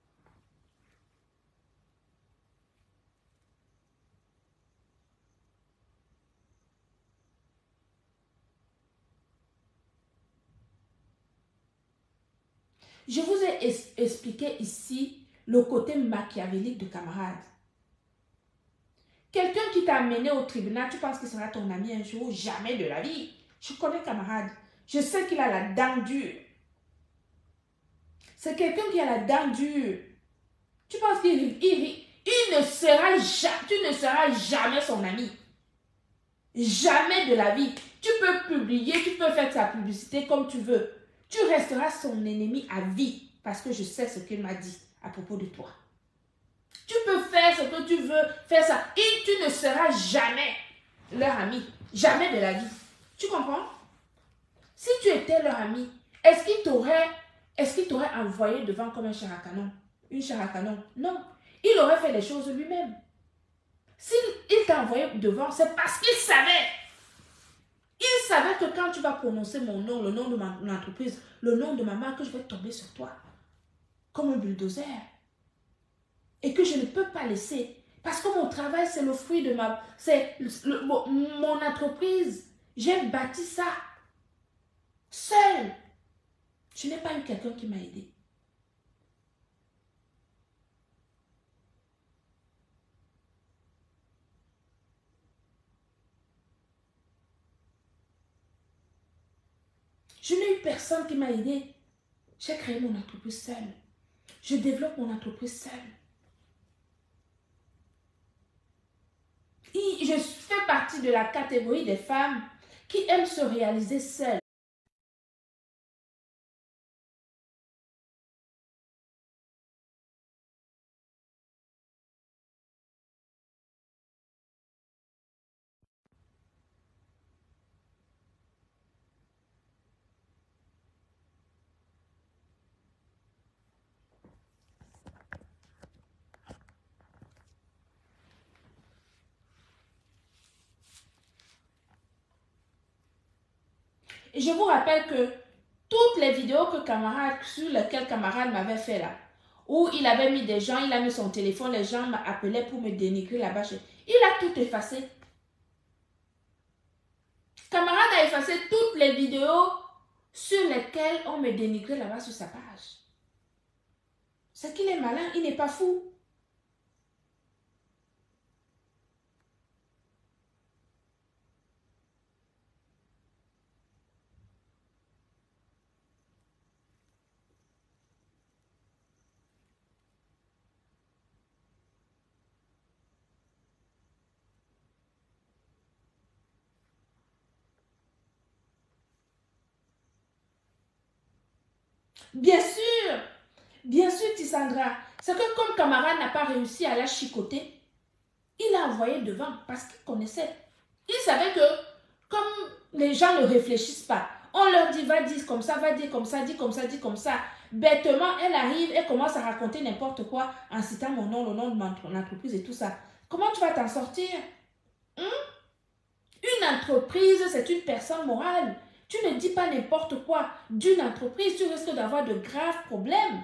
Je vous ai es expliqué ici le côté machiavélique de camarade. Quelqu'un qui t'a amené au tribunal, tu penses qu'il sera ton ami un jour? Jamais de la vie. Je connais camarade. Je sais qu'il a la dent dure. C'est quelqu'un qui a la dent dure. Tu penses qu'il il, il, il ne sera jamais, tu ne seras jamais son ami. Jamais de la vie. Tu peux publier, tu peux faire sa publicité comme tu veux. Tu resteras son ennemi à vie parce que je sais ce qu'il m'a dit à propos de toi. Tu peux faire ce que tu veux, faire ça. Et tu ne seras jamais leur ami. Jamais de la vie. Tu comprends? Si tu étais leur ami, est-ce qu'il t'aurait est-ce qu'il t'aurait envoyé devant comme un chair à canon? Une chair à canon? Non. Il aurait fait les choses lui-même. S'il t'a envoyé devant, c'est parce qu'il savait. Il savait que quand tu vas prononcer mon nom, le nom de mon entreprise, le nom de ma marque, je vais tomber sur toi. Comme un bulldozer. Et que je ne peux pas laisser. Parce que mon travail, c'est le fruit de ma... C'est mon, mon entreprise. J'ai bâti ça. Seul. Je n'ai pas eu quelqu'un qui m'a aidé. Je n'ai eu personne qui m'a aidé. J'ai créé mon entreprise seule. Je développe mon entreprise seule. Et je fais partie de la catégorie des femmes qui aiment se réaliser seules. Et je vous rappelle que toutes les vidéos que camarade, sur lesquelles camarade m'avait fait là, où il avait mis des gens, il a mis son téléphone, les gens m'appelaient pour me dénigrer là-bas. Il a tout effacé. Camarade a effacé toutes les vidéos sur lesquelles on me dénigrait là-bas sur sa page. C'est qu'il est malin, il n'est pas fou. Bien sûr, bien sûr, Tissandra. C'est que comme camarade n'a pas réussi à la chicoter, il l'a envoyé devant parce qu'il connaissait. Il savait que comme les gens ne réfléchissent pas, on leur dit va dire comme ça, va dire comme ça, dit comme ça, dit comme ça. Bêtement, elle arrive et commence à raconter n'importe quoi en citant mon nom, le nom de mon entreprise et tout ça. Comment tu vas t'en sortir? Hum? Une entreprise, c'est une personne morale. Tu ne dis pas n'importe quoi d'une entreprise, tu risques d'avoir de graves problèmes.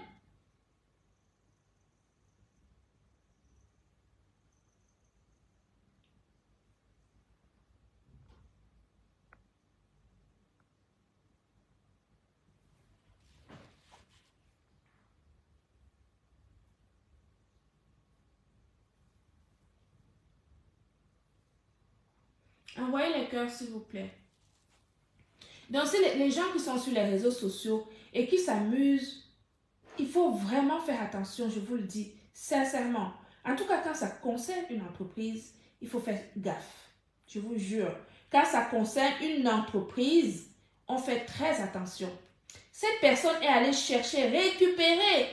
Envoyez les cœurs, s'il vous plaît. Donc, c'est les, les gens qui sont sur les réseaux sociaux et qui s'amusent, il faut vraiment faire attention, je vous le dis, sincèrement. En tout cas, quand ça concerne une entreprise, il faut faire gaffe. Je vous jure. Quand ça concerne une entreprise, on fait très attention. Cette personne est allée chercher, récupérer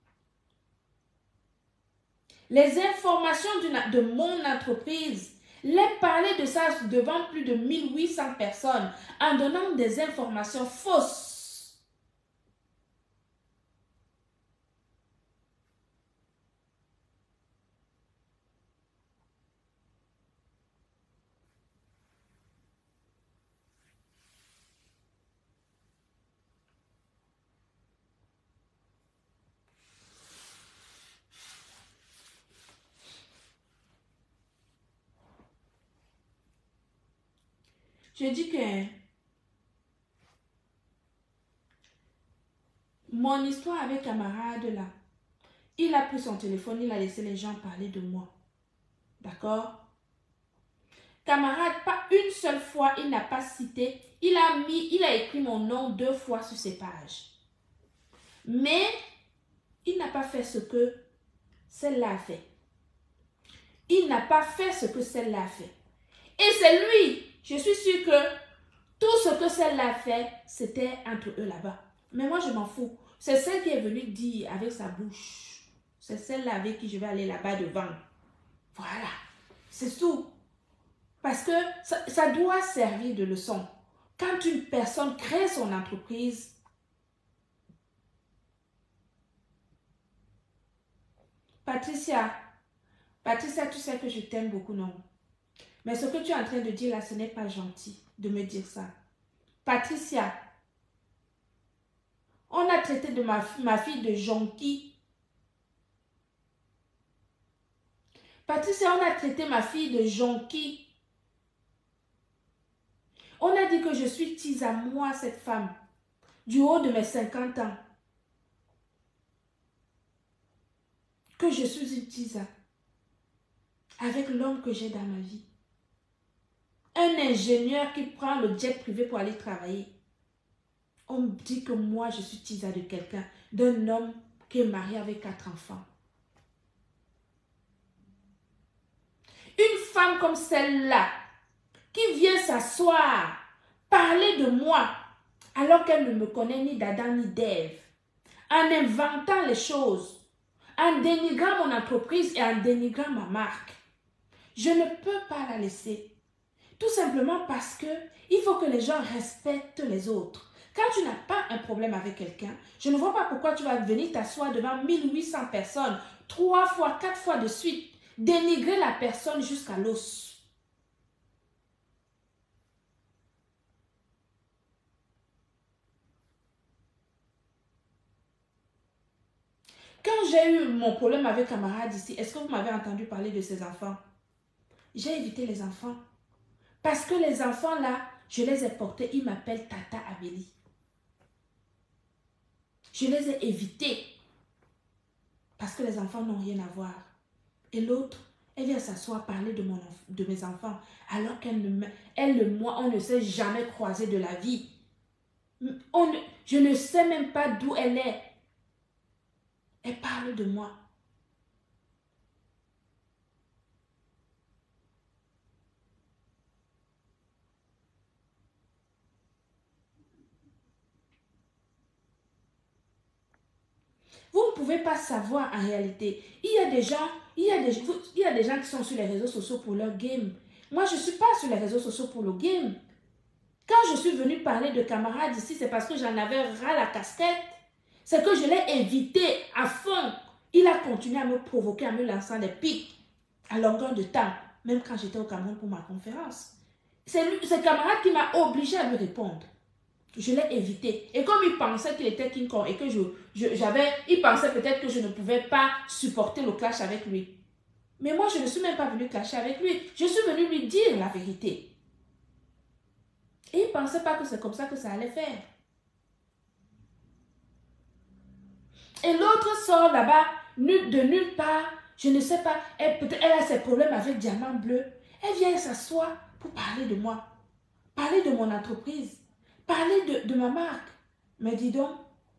les informations de mon entreprise, les parler de ça devant plus de mille huit cents personnes en donnant des informations fausses. Je dis que mon histoire avec camarade là, il a pris son téléphone, il a laissé les gens parler de moi. D'accord? Camarade, pas une seule fois, il n'a pas cité, il a mis, il a écrit mon nom deux fois sur ses pages. Mais, il n'a pas fait ce que celle-là a fait. Il n'a pas fait ce que celle-là a fait. Et c'est lui, je suis sûre que tout ce que celle-là a fait, c'était entre eux là-bas. Mais moi, je m'en fous. C'est celle qui est venue dire avec sa bouche. C'est celle-là avec qui je vais aller là-bas devant. Voilà. C'est tout. Parce que ça, ça doit servir de leçon. Quand une personne crée son entreprise, Patricia, Patricia, tu sais que je t'aime beaucoup, non? Mais ce que tu es en train de dire là, ce n'est pas gentil de me dire ça. Patricia, on a traité de ma, ma fille de jonquille. Patricia, on a traité ma fille de jonquille. On a dit que je suis tise à moi, cette femme, du haut de mes cinquante ans. Que je suis une tisa avec l'homme que j'ai dans ma vie. Un ingénieur qui prend le jet privé pour aller travailler. On me dit que moi, je suis tisa de quelqu'un, d'un homme qui est marié avec quatre enfants. Une femme comme celle-là, qui vient s'asseoir, parler de moi, alors qu'elle ne me connaît ni d'Adam ni d'Ève, en inventant les choses, en dénigrant mon entreprise et en dénigrant ma marque. Je ne peux pas la laisser. Tout simplement parce que il faut que les gens respectent les autres. Quand tu n'as pas un problème avec quelqu'un, je ne vois pas pourquoi tu vas venir t'asseoir devant mille huit cents personnes, trois fois, quatre fois de suite, dénigrer la personne jusqu'à l'os. Quand j'ai eu mon problème avec un camarade ici, est-ce que vous m'avez entendu parler de ces enfants? J'ai évité les enfants. Parce que les enfants là, je les ai portés, ils m'appellent Tata Abeli. Je les ai évités. Parce que les enfants n'ont rien à voir. Et l'autre, elle vient s'asseoir parler de, mon, de mes enfants. Alors qu'elle ne, elle et moi, on ne s'est jamais croisé de la vie. On ne, je ne sais même pas d'où elle est. Elle parle de moi. Vous ne pouvez pas savoir en réalité. Il y a des gens, il y a des, il y a des gens qui sont sur les réseaux sociaux pour leur game. Moi, je ne suis pas sur les réseaux sociaux pour le game. Quand je suis venue parler de camarades ici, c'est parce que j'en avais ras la casquette. C'est que je l'ai évité à fond. Il a continué à me provoquer, à me lancer des pics à longueur de temps, même quand j'étais au Cameroun pour ma conférence. C'est ce camarade qui m'a obligé à lui répondre. Je l'ai évité. Et comme il pensait qu'il était King Kong et que je, je, j'avais, il pensait peut-être que je ne pouvais pas supporter le clash avec lui. Mais moi, je ne suis même pas venue clasher avec lui. Je suis venue lui dire la vérité. Et il ne pensait pas que c'est comme ça que ça allait faire. Et l'autre sort là-bas, de nulle part. Je ne sais pas. Elle, peut-être elle a ses problèmes avec Diamant Bleu. Elle vient s'asseoir pour parler de moi. Parler de mon entreprise. Parler de, de ma marque. Mais dis donc.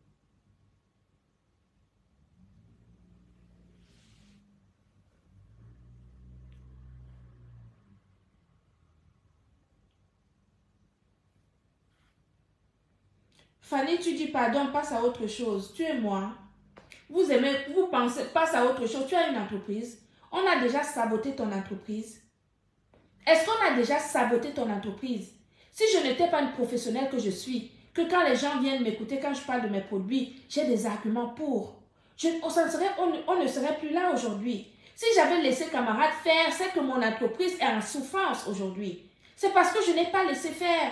Fanny, tu dis pardon, passe à autre chose. Tu es moi. Vous aimez, vous pensez, passe à autre chose. Tu as une entreprise. On a déjà saboté ton entreprise. Est-ce qu'on a déjà saboté ton entreprise? Si je n'étais pas une professionnelle que je suis, que quand les gens viennent m'écouter, quand je parle de mes produits, j'ai des arguments pour. Je, on, serait, on, on ne serait plus là aujourd'hui. Si j'avais laissé camarade faire, c'est que mon entreprise est en souffrance aujourd'hui. C'est parce que je n'ai pas laissé faire.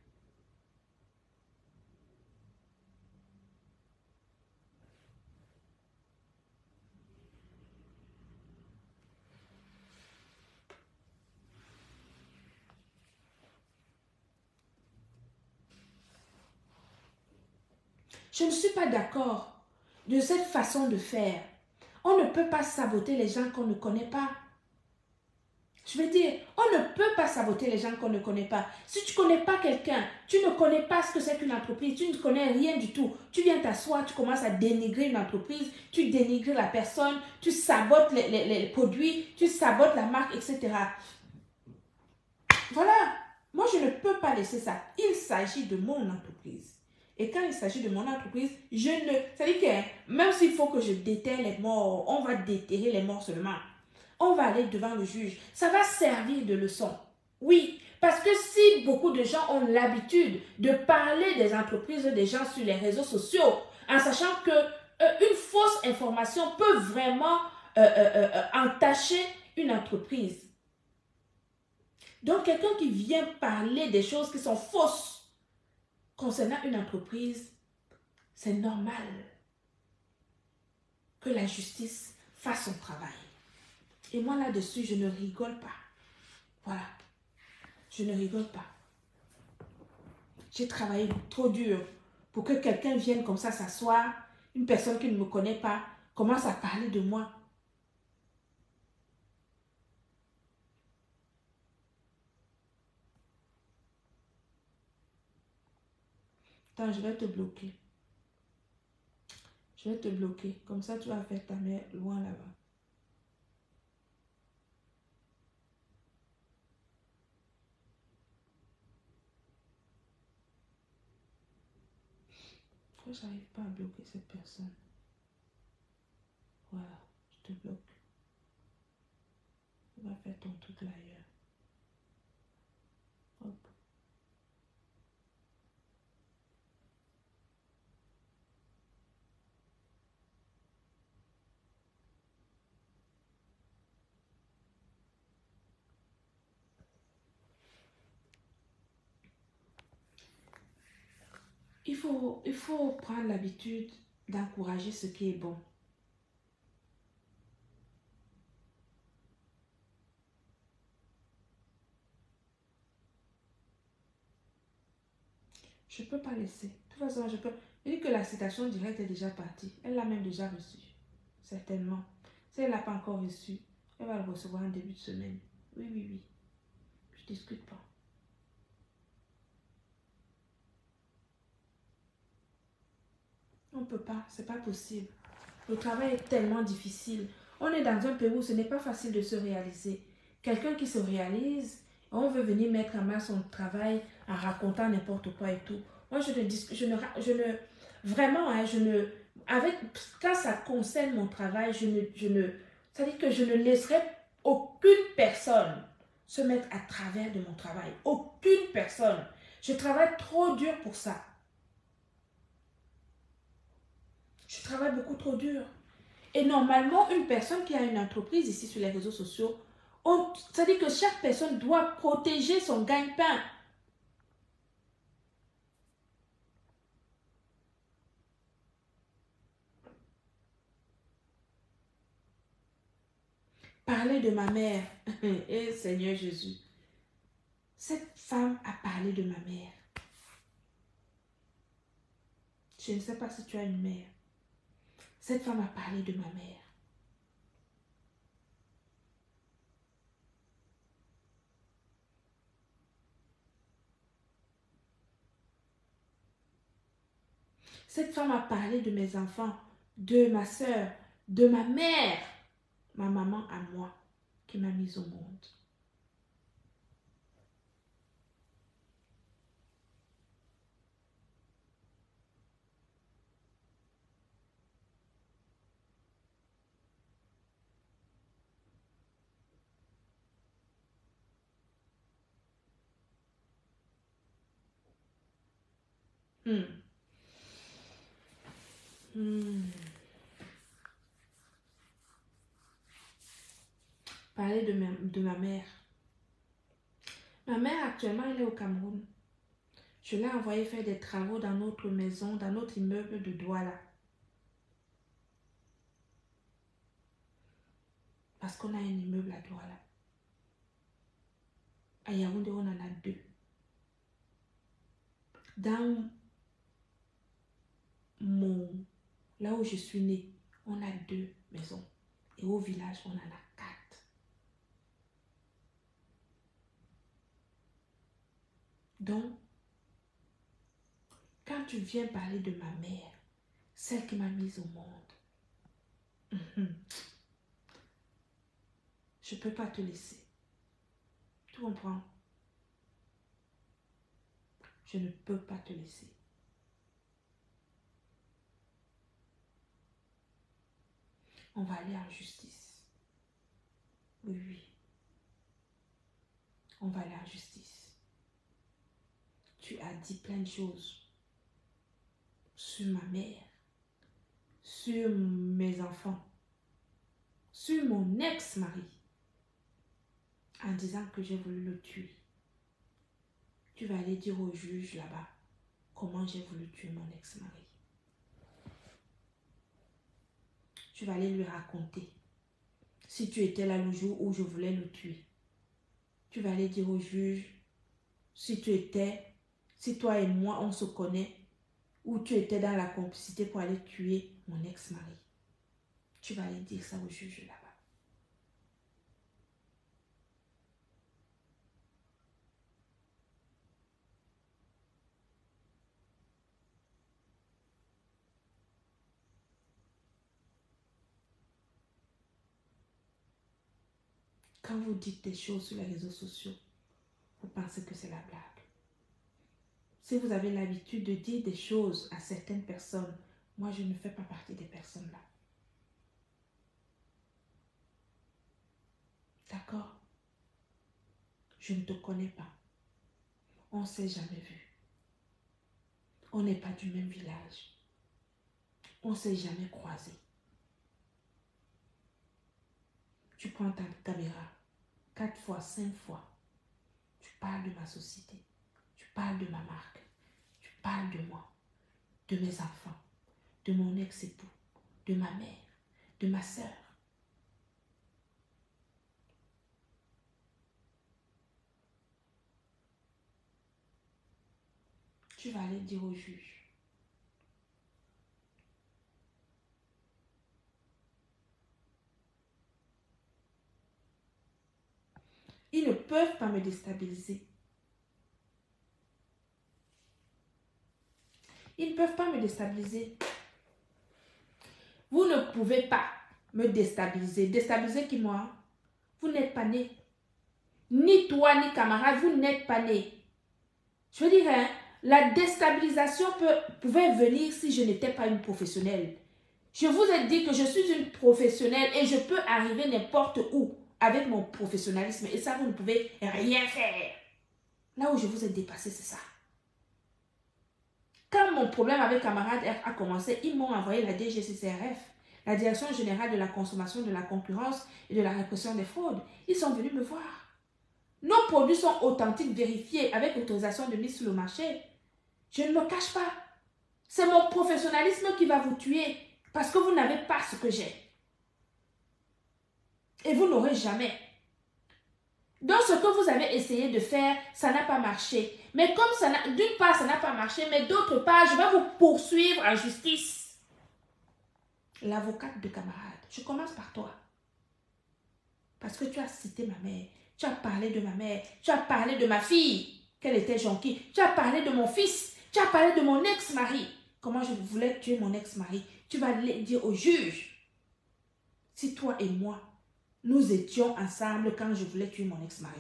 Je ne suis pas d'accord de cette façon de faire. On ne peut pas saboter les gens qu'on ne connaît pas. Je veux dire, on ne peut pas saboter les gens qu'on ne connaît pas. Si tu ne connais pas quelqu'un, tu ne connais pas ce que c'est qu'une entreprise, tu ne connais rien du tout. Tu viens t'asseoir, tu commences à dénigrer une entreprise, tu dénigres la personne, tu sabotes les, les, les produits, tu sabotes la marque, et cetera. Voilà. Moi, je ne peux pas laisser ça. Il s'agit de mon entreprise. Et quand il s'agit de mon entreprise, je ne... C'est-à-dire que même s'il faut que je déterre les morts, on va déterrer les morts seulement. On va aller devant le juge. Ça va servir de leçon. Oui, parce que si beaucoup de gens ont l'habitude de parler des entreprises des gens sur les réseaux sociaux, en sachant que euh, une fausse information peut vraiment euh, euh, euh, entacher une entreprise. Donc, quelqu'un qui vient parler des choses qui sont fausses concernant une entreprise, c'est normal que la justice fasse son travail. Et moi, là-dessus, je ne rigole pas. Voilà. Je ne rigole pas. J'ai travaillé trop dur pour que quelqu'un vienne comme ça s'asseoir, une personne qui ne me connaît pas, commence à parler de moi. Attends, je vais te bloquer. Je vais te bloquer. Comme ça, tu vas faire ta mère loin là-bas. Pourquoi je n'arrive pas à bloquer cette personne? Voilà, je te bloque. Tu vas faire ton truc là ailleurs. Hop. Il faut, il faut prendre l'habitude d'encourager ce qui est bon. Je ne peux pas laisser. De toute façon, je peux... Je dis que la citation directe est déjà partie. Elle l'a même déjà reçue. Certainement. Si elle ne l'a pas encore reçue, elle va le recevoir en début de semaine. Oui, oui, oui. Je ne discute pas. On ne peut pas. Ce n'est pas possible. Le travail est tellement difficile. On est dans un pays où ce n'est pas facile de se réaliser. Quelqu'un qui se réalise, on veut venir mettre en main son travail en racontant n'importe quoi et tout. Moi, je ne dis, je ne, je ne, vraiment, hein, je ne, avec, quand ça concerne mon travail, je ne, je ne, ça dit que je ne laisserai aucune personne se mettre à travers de mon travail. Aucune personne. Je travaille trop dur pour ça. Je travaille beaucoup trop dur. Et normalement, une personne qui a une entreprise ici sur les réseaux sociaux C'est-à-dire que chaque personne doit protéger son gagne-pain. Parler de ma mère. Eh Seigneur Jésus. Cette femme a parlé de ma mère. Je ne sais pas si tu as une mère. Cette femme a parlé de ma mère. Cette femme a parlé de mes enfants, de ma soeur, de ma mère, ma maman à moi, qui m'a mise au monde. Hmm. Hmm. Parler de ma, de ma mère. Ma mère actuellement, elle est au Cameroun. Je l'ai envoyée faire des travaux dans notre maison, dans notre immeuble de Douala. Parce qu'on a un immeuble à Douala. À Yaoundé, on en a deux. Dans mon... Là où je suis née, on a deux maisons. Et au village, on en a quatre. Donc, quand tu viens parler de ma mère, celle qui m'a mise au monde, je ne peux pas te laisser. Tu comprends? Je ne peux pas te laisser. On va aller en justice. Oui, oui. On va aller en justice. Tu as dit plein de choses sur ma mère, sur mes enfants, sur mon ex-mari, en disant que j'ai voulu le tuer. Tu vas aller dire au juge là-bas comment j'ai voulu tuer mon ex-mari. Tu vas aller lui raconter si tu étais là le jour où je voulais le tuer. Tu vas aller dire au juge si tu étais, si toi et moi on se connaît, ou tu étais dans la complicité pour aller tuer mon ex-mari. Tu vas aller dire ça au juge là-bas. Quand vous dites des choses sur les réseaux sociaux, vous pensez que c'est la blague. Si vous avez l'habitude de dire des choses à certaines personnes, moi je ne fais pas partie des personnes là. D'accord? Je ne te connais pas. On ne s'est jamais vu. On n'est pas du même village. On ne s'est jamais croisé. Tu prends ta caméra quatre fois, cinq fois. Tu parles de ma société. Tu parles de ma marque. Tu parles de moi, de mes enfants, de mon ex-époux, de ma mère, de ma soeur. Tu vas aller dire au juge. Ils ne peuvent pas me déstabiliser. Ils ne peuvent pas me déstabiliser. Vous ne pouvez pas me déstabiliser. Déstabiliser qui, moi? Vous n'êtes pas né. Ni toi, ni camarade, vous n'êtes pas né. Je veux dire, hein, la déstabilisation peut, pouvait venir si je n'étais pas une professionnelle. Je vous ai dit que je suis une professionnelle et je peux arriver n'importe où avec mon professionnalisme. Et ça, vous ne pouvez rien faire. Là où je vous ai dépassé, c'est ça. Quand mon problème avec camarade a commencé, ils m'ont envoyé la D G C C R F. la Direction générale de la consommation, de la concurrence et de la répression des fraudes. Ils sont venus me voir. Nos produits sont authentiques, vérifiés, avec autorisation de mise sur le marché. Je ne me cache pas. C'est mon professionnalisme qui va vous tuer parce que vous n'avez pas ce que j'ai. Et vous n'aurez jamais. Donc, ce que vous avez essayé de faire, ça n'a pas marché. Mais comme ça n'a, d'une part, ça n'a pas marché, mais d'autre part, je vais vous poursuivre en justice. L'avocate de camarade, je commence par toi. Parce que tu as cité ma mère, tu as parlé de ma mère, tu as parlé de ma fille, qu'elle était jonquille, tu as parlé de mon fils, tu as parlé de mon ex-mari. Comment je voulais tuer mon ex-mari? Tu vas le dire au juge. Si toi et moi, nous étions ensemble quand je voulais tuer mon ex-mari.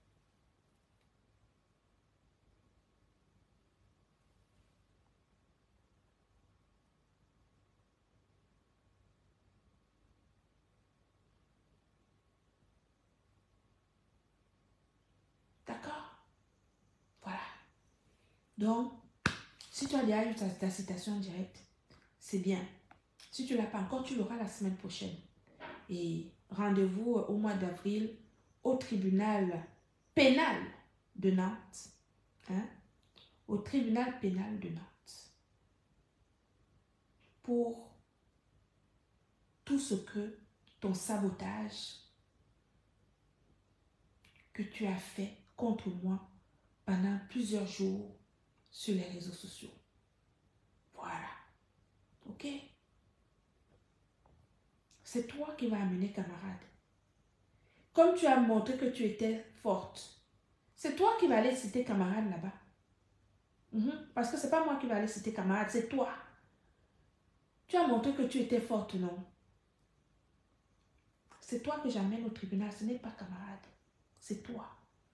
D'accord? Voilà. Donc, si tu as déjà eu ta, ta citation directe, c'est bien. Si tu ne l'as pas encore, tu l'auras la semaine prochaine. Et rendez-vous au mois d'avril au tribunal pénal de Nantes. Hein? Au tribunal pénal de Nantes. Pour tout ce que ton sabotage que tu as fait contre moi pendant plusieurs jours sur les réseaux sociaux. Voilà. Ok? C'est toi qui vas amener camarade. Comme tu as montré que tu étais forte, c'est toi qui vas aller citer camarade là-bas. Mm-hmm. Parce que ce n'est pas moi qui vais aller citer camarade, c'est toi. Tu as montré que tu étais forte, non? C'est toi que j'amène au tribunal, ce n'est pas camarade. C'est toi.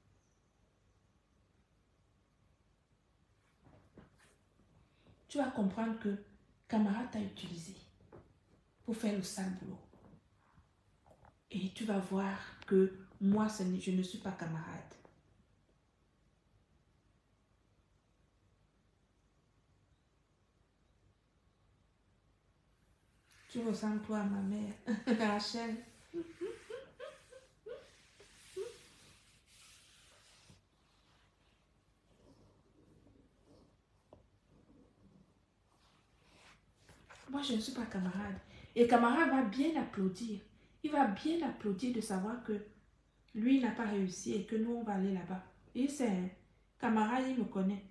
Tu vas comprendre que camarade t'a utilisé pour faire le sale boulot. Et tu vas voir que moi, je ne suis pas camarade. Tu ressembles toi à ma mère, Rachel. Moi, je ne suis pas camarade. Et camarade va bien applaudir. Il va bien applaudir de savoir que lui n'a pas réussi et que nous, on va aller là-bas. Il sait, hein? Camarade, il me connaît.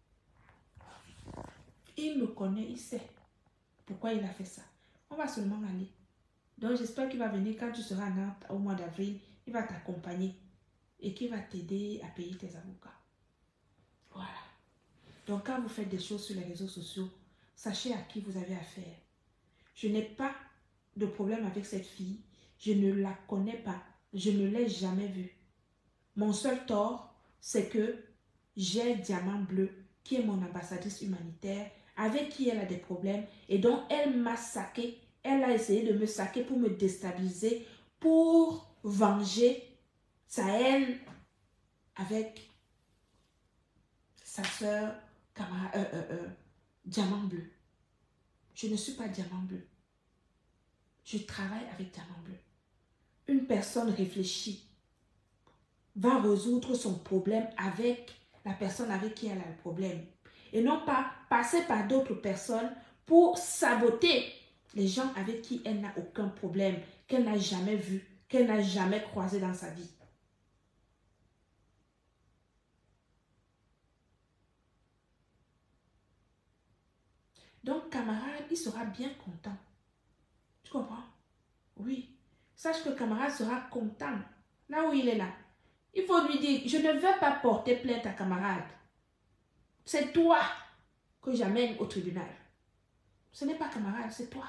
Il me connaît, il sait pourquoi il a fait ça. On va seulement aller. Donc, j'espère qu'il va venir quand tu seras à Nantes au mois d'avril. Il va t'accompagner et qu'il va t'aider à payer tes avocats. Voilà. Donc, quand vous faites des choses sur les réseaux sociaux, sachez à qui vous avez affaire. Je n'ai pas de problème avec cette fille. Je ne la connais pas. Je ne l'ai jamais vue. Mon seul tort, c'est que j'ai Diamant Bleu, qui est mon ambassadrice humanitaire, avec qui elle a des problèmes, et donc elle m'a saqué. Elle a essayé de me saquer pour me déstabiliser, pour venger sa haine avec sa soeur euh, euh, euh, Diamant Bleu. Je ne suis pas Diamant Bleu. Je travaille avec Diamant Bleu. Une personne réfléchie va résoudre son problème avec la personne avec qui elle a le problème. Et non pas passer par d'autres personnes pour saboter les gens avec qui elle n'a aucun problème, qu'elle n'a jamais vu, qu'elle n'a jamais croisé dans sa vie. Donc, camarade, il sera bien content. Tu comprends? Oui. Sache que camarade sera content. Là où il est là. Il faut lui dire, je ne veux pas porter plainte à camarade. C'est toi que j'amène au tribunal. Ce n'est pas camarade, c'est toi.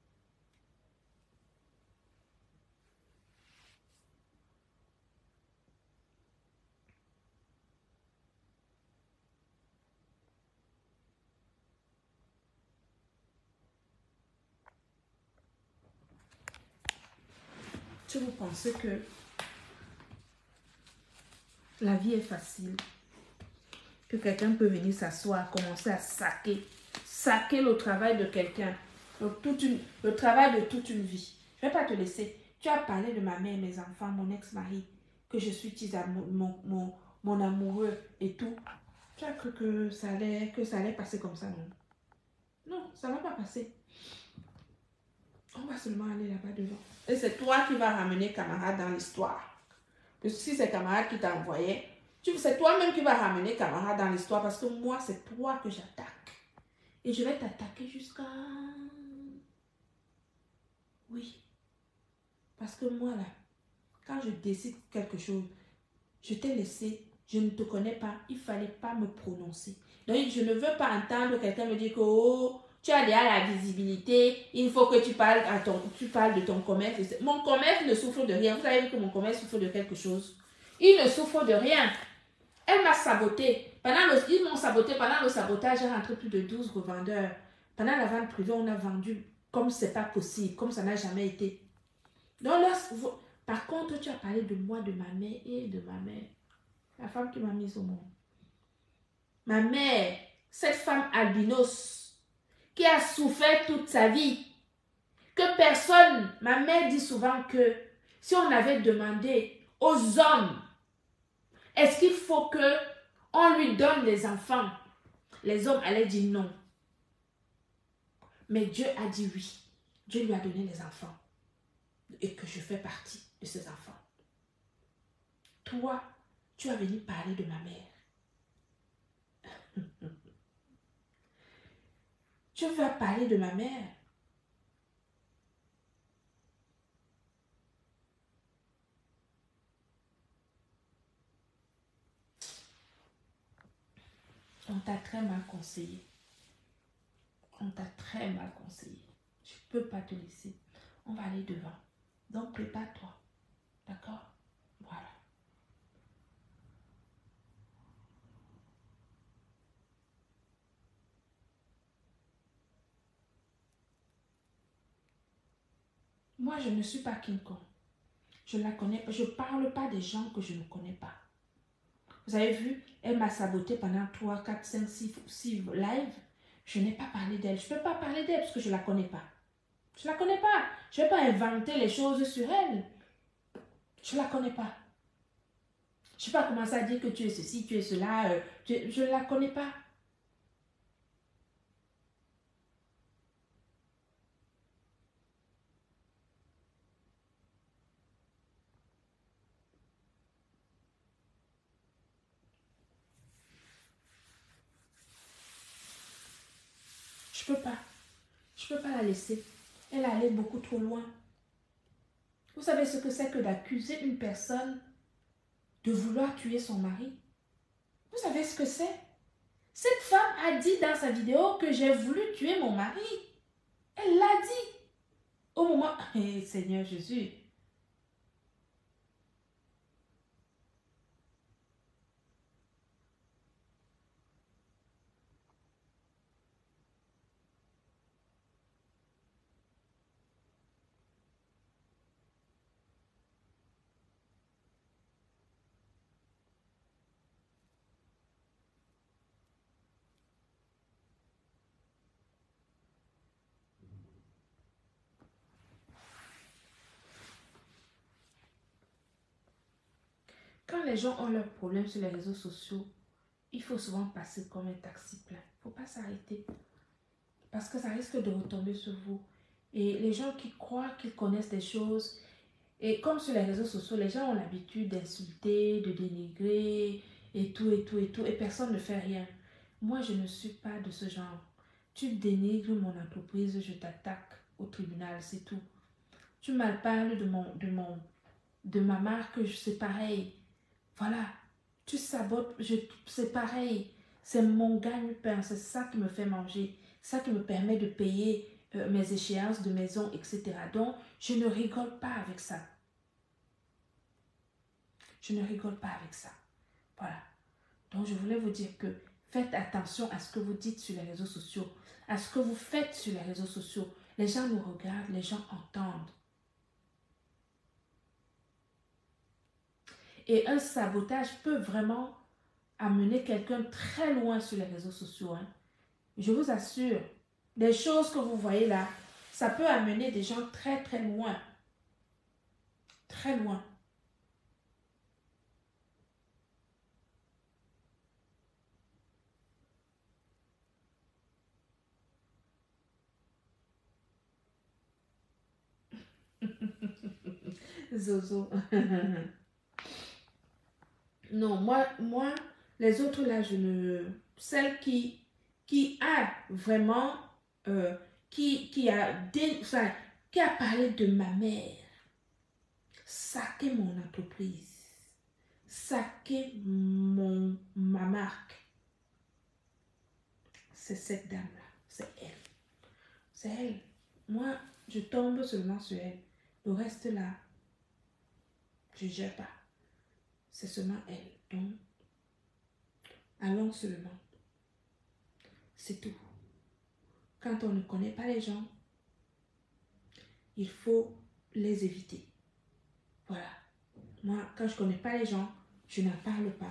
Si vous pensez que la vie est facile, que quelqu'un peut venir s'asseoir, commencer à saquer, saquer le travail de quelqu'un, Donc, toute une, le travail de toute une vie. Je ne vais pas te laisser. Tu as parlé de ma mère, mes enfants, mon ex-mari, que je suis Tisa, mon, mon, mon, mon amoureux et tout. Tu as cru que ça allait, que ça allait passer comme ça, non? Non, ça ne va pas passer. On va seulement aller là-bas devant. Et c'est toi qui vas ramener camarade dans l'histoire. Parce que si c'est camarade qui t'a envoyé, c'est toi-même qui vas ramener camarade dans l'histoire parce que moi, c'est toi que j'attaque. Et je vais t'attaquer jusqu'à... Oui. Parce que moi, là, quand je décide quelque chose, je t'ai laissé, je ne te connais pas, il ne fallait pas me prononcer. Donc, je ne veux pas entendre quelqu'un me dire que, oh, tu as déjà la visibilité, il faut que tu parles, à ton, tu parles de ton commerce. Mon commerce ne souffre de rien. Vous avez vu que mon commerce souffre de quelque chose? Il ne souffre de rien. Elle m'a saboté. Pendant le, ils m'ont saboté. Pendant le sabotage, j'ai rentré plus de douze revendeurs. Pendant la vente privée, on a vendu comme c'est pas possible, comme ça n'a jamais été. Donc là, par contre, tu as parlé de moi, de ma mère et de ma mère. La femme qui m'a mise au monde. Ma mère, cette femme albinos, qui a souffert toute sa vie, que personne, ma mère dit souvent que si on avait demandé aux hommes, est-ce qu'il faut que on lui donne les enfants, les hommes allaient dire non. Mais Dieu a dit oui. Dieu lui a donné les enfants. Et que je fais partie de ces enfants. Toi, tu as venu parler de ma mère. Tu vas parler de ma mère. On t'a très mal conseillé. On t'a très mal conseillé. Je ne peux pas te laisser. On va aller devant. Donc, prépare-toi. D'accord? Voilà. Moi, je ne suis pas King Kong. Je ne la connais pas. Je ne parle pas des gens que je ne connais pas. Vous avez vu, elle m'a saboté pendant trois, quatre, cinq, six lives. Je n'ai pas parlé d'elle. Je ne peux pas parler d'elle parce que je ne la connais pas. Je ne la connais pas. Je ne vais pas inventer les choses sur elle. Je ne la connais pas. Je ne vais pas commencer à dire que tu es ceci, tu es cela. Euh, je, je ne la connais pas. Je ne peux pas. Je ne peux pas la laisser. Elle est allée beaucoup trop loin. Vous savez ce que c'est que d'accuser une personne de vouloir tuer son mari? Vous savez ce que c'est? Cette femme a dit dans sa vidéo que j'ai voulu tuer mon mari. Elle l'a dit. Au moment... Hey, Seigneur Jésus. Quand les gens ont leurs problèmes sur les réseaux sociaux, il faut souvent passer comme un taxi plein. Il ne faut pas s'arrêter. Parce que ça risque de retomber sur vous. Et les gens qui croient qu'ils connaissent des choses, et comme sur les réseaux sociaux, les gens ont l'habitude d'insulter, de dénigrer, et tout, et tout, et tout, et personne ne fait rien. Moi, je ne suis pas de ce genre. Tu dénigres mon entreprise, je t'attaque au tribunal, c'est tout. Tu mal parles de, mon, de, mon, de ma marque, c'est pareil. Voilà, tu sabotes, c'est pareil. C'est mon gagne-pain, c'est ça qui me fait manger, ça qui me permet de payer euh, mes échéances de maison, et cetera. Donc, je ne rigole pas avec ça. Je ne rigole pas avec ça. Voilà. Donc, je voulais vous dire que faites attention à ce que vous dites sur les réseaux sociaux, à ce que vous faites sur les réseaux sociaux. Les gens nous regardent, les gens entendent. Et un sabotage peut vraiment amener quelqu'un très loin sur les réseaux sociaux. Hein. Je vous assure, les choses que vous voyez là, ça peut amener des gens très, très loin. Très loin. Zozo. Non, moi, moi, les autres là, je ne... Celle qui, qui a vraiment... euh, qui, qui, a dé- enfin, qui a parlé de ma mère, saqué mon entreprise, saqué mon, ma marque. C'est cette dame-là. C'est elle. C'est elle. Moi, je tombe seulement sur elle. Le reste là, je ne gère pas. C'est seulement elle. Donc, allons seulement. C'est tout. Quand on ne connaît pas les gens, il faut les éviter. Voilà. Moi, quand je ne connais pas les gens, je n'en parle pas.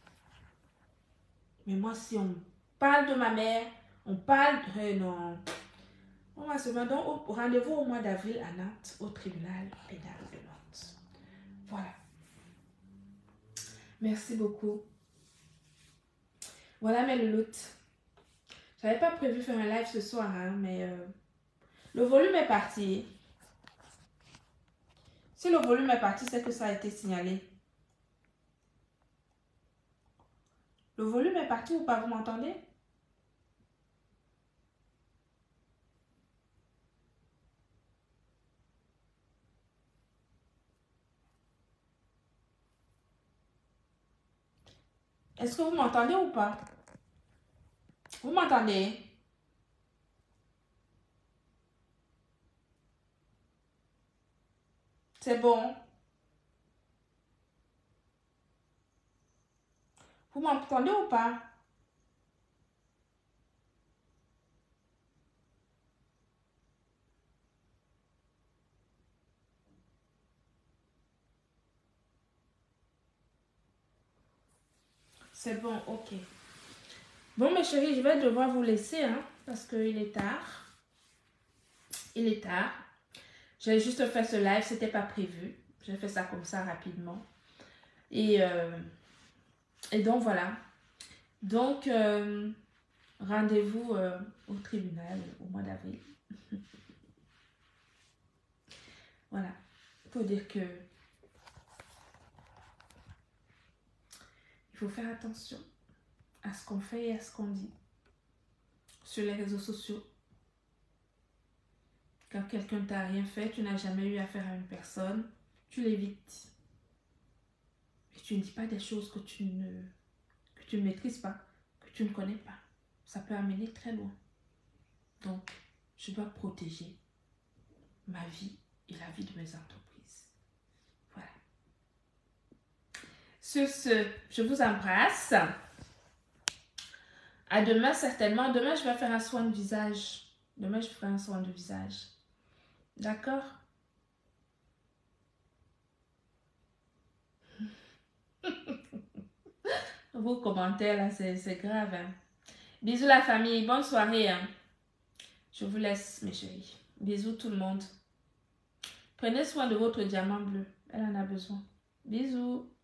Mais moi, si on parle de ma mère, on parle... Euh, non. On va se mettre donc au rendez-vous au mois d'avril à Nantes, au tribunal pénal de Nantes. Voilà. Merci beaucoup. Voilà mes louloutes. Je n'avais pas prévu faire un live ce soir, hein, mais euh, le volume est parti. Si le volume est parti, c'est que ça a été signalé. Le volume est parti ou pas? Vous m'entendez? Est-ce que vous m'entendez ou pas? Vous m'entendez? C'est bon. Vous m'entendez ou pas? C'est bon, ok. Bon, mes chéris, je vais devoir vous laisser, hein, parce qu'il est tard. Il est tard. J'ai juste fait ce live, c'était pas prévu. J'ai fait ça comme ça rapidement. Et, euh, et donc, voilà. Donc, euh, rendez-vous euh, au tribunal au mois d'avril. Voilà. Il faut dire que il faut faire attention à ce qu'on fait et à ce qu'on dit sur les réseaux sociaux. Quand quelqu'un t'a rien fait, tu n'as jamais eu affaire à une personne, tu l'évites. Et tu ne dis pas des choses que tu ne, que tu ne maîtrises pas, que tu ne connais pas. Ça peut amener très loin. Donc, je dois protéger ma vie et la vie de mes entreprises. Voilà. Sur ce, je vous embrasse. À demain certainement. Demain, je vais faire un soin de visage. Demain, je ferai un soin de visage. D'accord? Vos commentaires là, c'est grave. Hein? Bisous la famille. Bonne soirée. Hein? Je vous laisse, mes chéris. Bisous tout le monde. Prenez soin de votre diamant bleu. Elle en a besoin. Bisous.